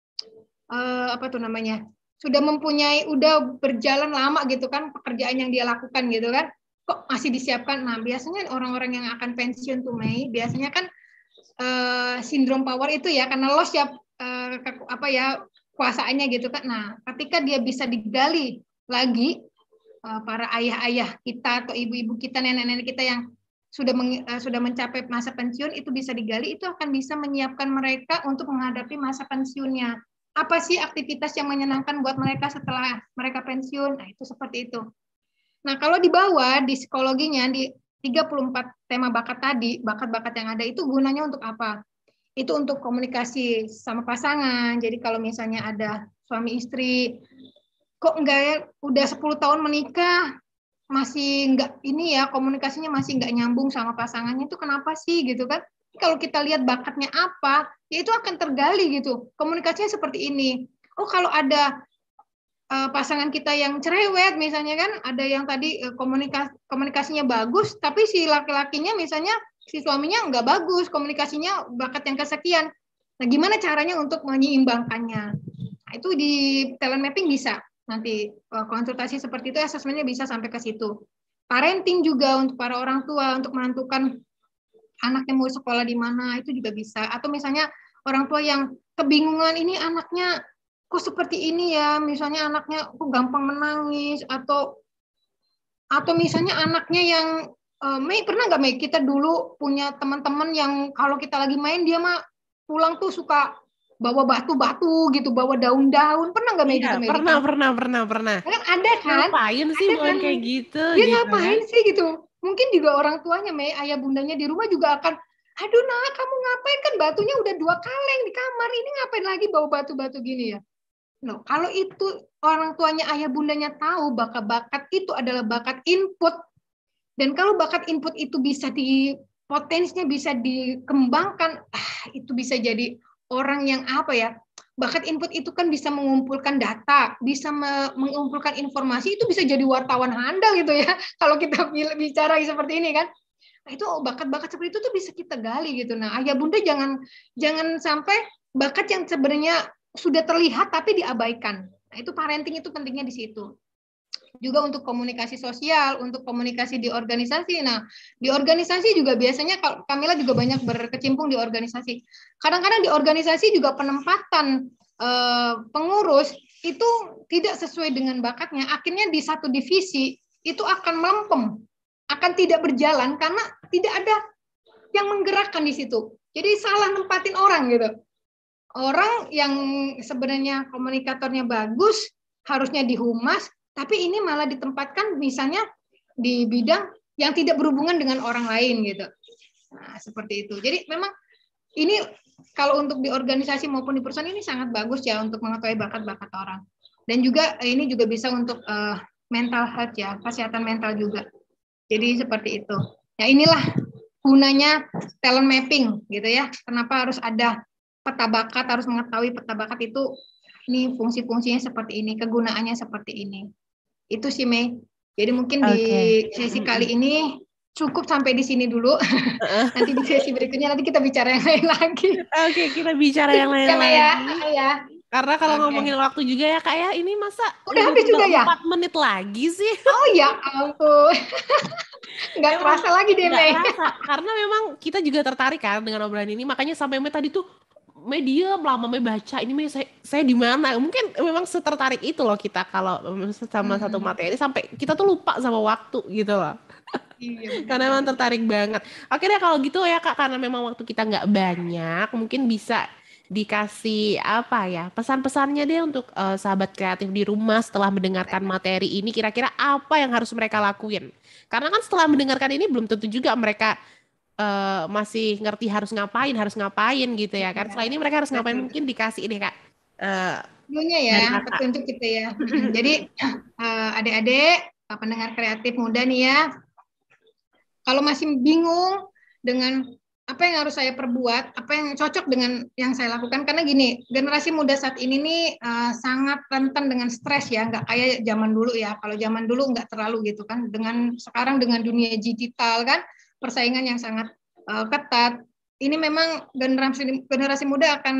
udah berjalan lama gitu kan, pekerjaan yang dia lakukan gitu kan. Kok masih disiapkan? Nah biasanya orang-orang yang akan pensiun tuh Mei, biasanya kan sindrom power itu ya, karena loss ya, kuasaannya gitu kan. Nah, ketika dia bisa digali lagi, para ayah-ayah kita atau ibu-ibu kita, nenek-nenek kita yang sudah mencapai masa pensiun, itu bisa digali, itu akan bisa menyiapkan mereka untuk menghadapi masa pensiunnya. Apa sih aktivitas yang menyenangkan buat mereka setelah mereka pensiun? Nah, itu seperti itu. Nah, kalau di bawah, di psikologinya, di 34 tema bakat tadi, bakat-bakat yang ada itu gunanya untuk apa? Itu untuk komunikasi sama pasangan. Jadi kalau misalnya ada suami istri, kok enggak ya, udah 10 tahun menikah, masih enggak ini ya, komunikasinya masih enggak nyambung sama pasangannya, itu kenapa sih gitu kan? Kalau kita lihat bakatnya apa, ya itu akan tergali gitu. Komunikasinya seperti ini. Oh kalau ada pasangan kita yang cerewet misalnya kan, ada yang tadi komunikasinya bagus, tapi si laki-lakinya misalnya si suaminya nggak bagus komunikasinya, bakat yang kesekian. Nah, gimana caranya untuk menyeimbangkannya? Nah, itu di talent mapping bisa nanti konsultasi seperti itu, asesmennya bisa sampai ke situ. Parenting juga untuk para orang tua untuk menentukan anaknya mau sekolah di mana, itu juga bisa. Atau misalnya orang tua yang kebingungan, ini anaknya kok seperti ini ya, misalnya anaknya kok gampang menangis, atau misalnya anaknya yang Mei, pernah nggak Mei, kita dulu punya teman-teman yang kalau kita lagi main dia mah pulang tuh suka bawa batu-batu gitu, bawa daun-daun, pernah nggak Mei gitu Mei? Pernah. Kan ada kan? Ngapain sih ada bukan kan? kayak gitu? Dia gitu ngapain kan? sih gitu? Mungkin juga orang tuanya Mei, ayah bundanya di rumah juga akan, aduh nak kamu ngapain, kan batunya udah 2 kaleng di kamar, ini ngapain lagi bawa batu-batu gini ya? Loh, kalau itu orang tuanya ayah bundanya tahu bakat-bakat itu adalah bakat input, dan kalau bakat input itu bisa potensinya bisa dikembangkan, itu bisa jadi orang yang apa ya, bakat input itu kan bisa mengumpulkan data, bisa mengumpulkan informasi, itu bisa jadi wartawan handal gitu ya kalau kita bicara seperti ini kan. Nah, itu bakat-bakat seperti itu tuh bisa kita gali gitu. Nah, ayah bunda jangan sampai bakat yang sebenarnya sudah terlihat tapi diabaikan. Nah, itu parenting itu pentingnya di situ. Juga untuk komunikasi sosial, untuk komunikasi di organisasi. Nah, di organisasi juga biasanya Kamila juga banyak berkecimpung di organisasi. Kadang-kadang di organisasi juga penempatan pengurus itu tidak sesuai dengan bakatnya. Akhirnya di satu divisi itu akan melempem, akan tidak berjalan karena tidak ada yang menggerakkan di situ. Jadi salah nempatin orang gitu. Orang yang sebenarnya komunikatornya bagus, harusnya di humas, tapi ini malah ditempatkan misalnya di bidang yang tidak berhubungan dengan orang lain gitu. Nah, seperti itu. Jadi memang ini kalau untuk di organisasi maupun di perusahaan ini sangat bagus ya untuk mengetahui bakat-bakat orang. Dan juga ini juga bisa untuk mental health ya, kesehatan mental juga. Jadi seperti itu. Ya inilah gunanya talent mapping gitu ya. Kenapa harus ada peta bakat, harus mengetahui peta bakat itu, ini fungsi-fungsinya seperti ini, kegunaannya seperti ini. Itu sih Mei. Jadi mungkin di sesi kali ini cukup sampai di sini dulu. Nanti di sesi berikutnya nanti kita bicara yang lain lagi. Oke, kita bicara yang lain lagi. Ya. Karena kalau ngomongin waktu juga ya Kak ya, ini masa udah habis juga ya? 4 menit lagi sih. Oh ya ampun. Nggak terasa lagi deh Mei. Karena memang kita juga tertarik kan dengan obrolan ini, makanya sampai Mei tadi tuh media lama baca ini saya di mana, mungkin memang setertarik itu loh kita kalau sama satu materi sampai kita tuh lupa sama waktu gitu loh. Iya, karena memang tertarik banget. Oke deh kalau gitu ya Kak, karena memang waktu kita nggak banyak, mungkin bisa dikasih apa ya pesan-pesannya deh untuk sahabat kreatif di rumah setelah mendengarkan materi ini, kira-kira apa yang harus mereka lakuin, karena kan setelah mendengarkan ini belum tentu juga mereka masih ngerti harus ngapain gitu ya kan. Setelah ini mereka harus ngapain, mungkin dikasih deh Kak dulunya ya petunjuk gitu ya. Jadi adik-adik pendengar kreatif muda nih ya, kalau masih bingung dengan apa yang harus saya perbuat, apa yang cocok dengan yang saya lakukan, karena gini, generasi muda saat ini nih sangat rentan dengan stres ya, nggak kayak zaman dulu ya. Kalau zaman dulu nggak terlalu gitu kan, dengan sekarang dengan dunia digital kan, persaingan yang sangat ketat. Ini memang generasi muda akan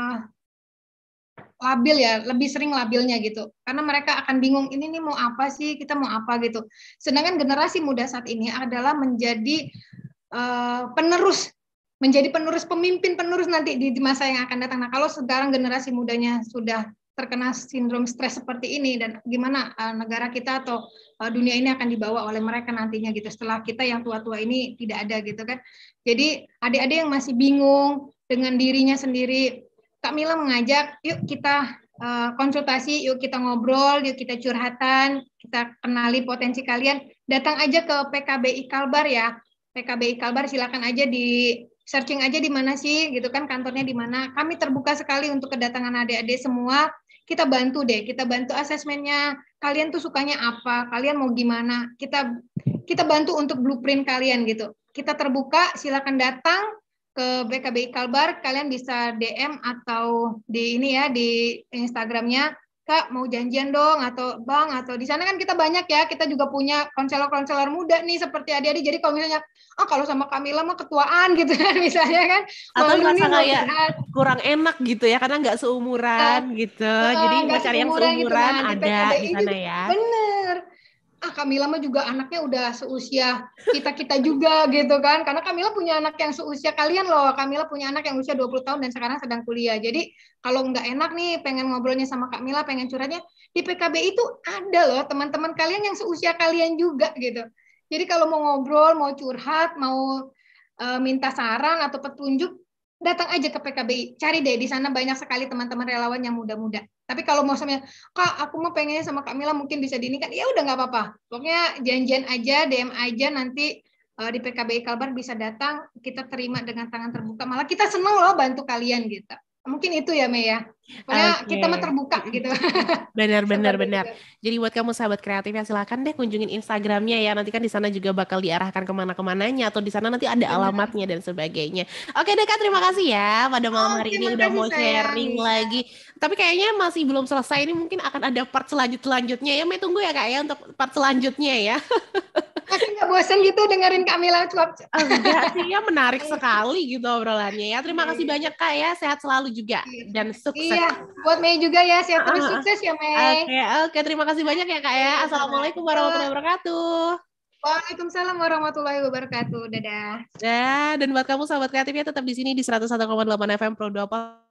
labil ya, lebih sering labilnya gitu. Karena mereka akan bingung, ini nih mau apa sih, kita mau apa gitu. Sedangkan generasi muda saat ini adalah menjadi penerus pemimpin nanti di masa yang akan datang. Nah, kalau sekarang generasi mudanya sudah terkena sindrom stres seperti ini, dan gimana negara kita atau dunia ini akan dibawa oleh mereka nantinya gitu, setelah kita yang tua-tua ini tidak ada gitu kan. Jadi adik-adik yang masih bingung dengan dirinya sendiri, Kak Mila mengajak, yuk kita konsultasi, yuk kita ngobrol, yuk kita curhatan, kita kenali potensi kalian, datang aja ke PKBI Kalbar ya. PKBI Kalbar silakan aja di searching aja di mana sih gitu kan, kantornya di mana. Kami terbuka sekali untuk kedatangan adik-adik semua. Kita bantu deh, kita bantu asesmennya. Kalian tuh sukanya apa? Kalian mau gimana? Kita bantu untuk blueprint kalian gitu. Kita terbuka, silakan datang ke PKBI Kalbar. Kalian bisa DM atau di ini ya di Instagramnya. Kak mau janjian dong, atau Bang, atau di sana kan kita banyak ya, kita juga punya konselor-konselor muda nih seperti adik-adik. Jadi kalau misalnya kalau sama Kamila mah ketuaan gitu kan misalnya kan, Atau malu merasa nih mau kayak curhat. kurang enak gitu ya karena nggak seumuran gitu. Jadi mau Nggak cari yang seumuran gitu. seumuran Nah, di ada di PKBI sana juga ya. bener. Kamila mah juga anaknya udah seusia kita juga gitu kan. Karena Kamila punya anak yang seusia kalian loh. Kamila punya anak yang usia 20 tahun dan sekarang sedang kuliah. Jadi kalau nggak enak nih pengen ngobrolnya sama Kamila, pengen curhatnya, di PKBI itu ada loh teman-teman kalian yang seusia kalian juga gitu. Jadi kalau mau ngobrol, mau curhat, mau minta saran atau petunjuk, datang aja ke PKBI. Cari deh, di sana banyak sekali teman-teman relawan yang muda-muda. Tapi kalau mau sama Kak, aku mau pengennya sama Kak Mila mungkin bisa di ini kan, ya udah nggak apa-apa. Pokoknya janjian aja, DM aja, nanti di PKBI Kalbar bisa datang, kita terima dengan tangan terbuka. Malah kita seneng loh bantu kalian gitu. Mungkin itu ya Mei ya. Pokoknya kita mah terbuka gitu. Benar. Jadi buat kamu sahabat kreatif ya silakan deh kunjungin Instagramnya ya. Nanti kan di sana juga bakal diarahkan kemana-kemananya atau di sana nanti ada alamatnya dan sebagainya. Oke deh Kak, terima kasih ya pada malam hari ini udah mau sharing lagi. Tapi kayaknya masih belum selesai, ini mungkin akan ada part selanjutnya ya. Mei tunggu ya Kak ya untuk part selanjutnya ya. Masih nggak bosan gitu dengerin Kamila cuap? Enggak sih ya, menarik sekali gitu obrolannya ya. Terima kasih banyak Kak ya, sehat selalu juga dan sukses. Iya, buat Mei juga ya, sehat terus, sukses ya Mei. Oke, terima kasih banyak ya Kak ya. Assalamualaikum warahmatullahi wabarakatuh. Waalaikumsalam warahmatullahi wabarakatuh. Dadah. Dan buat kamu sahabat kreatifnya tetap di sini di 101,8 FM Pro 2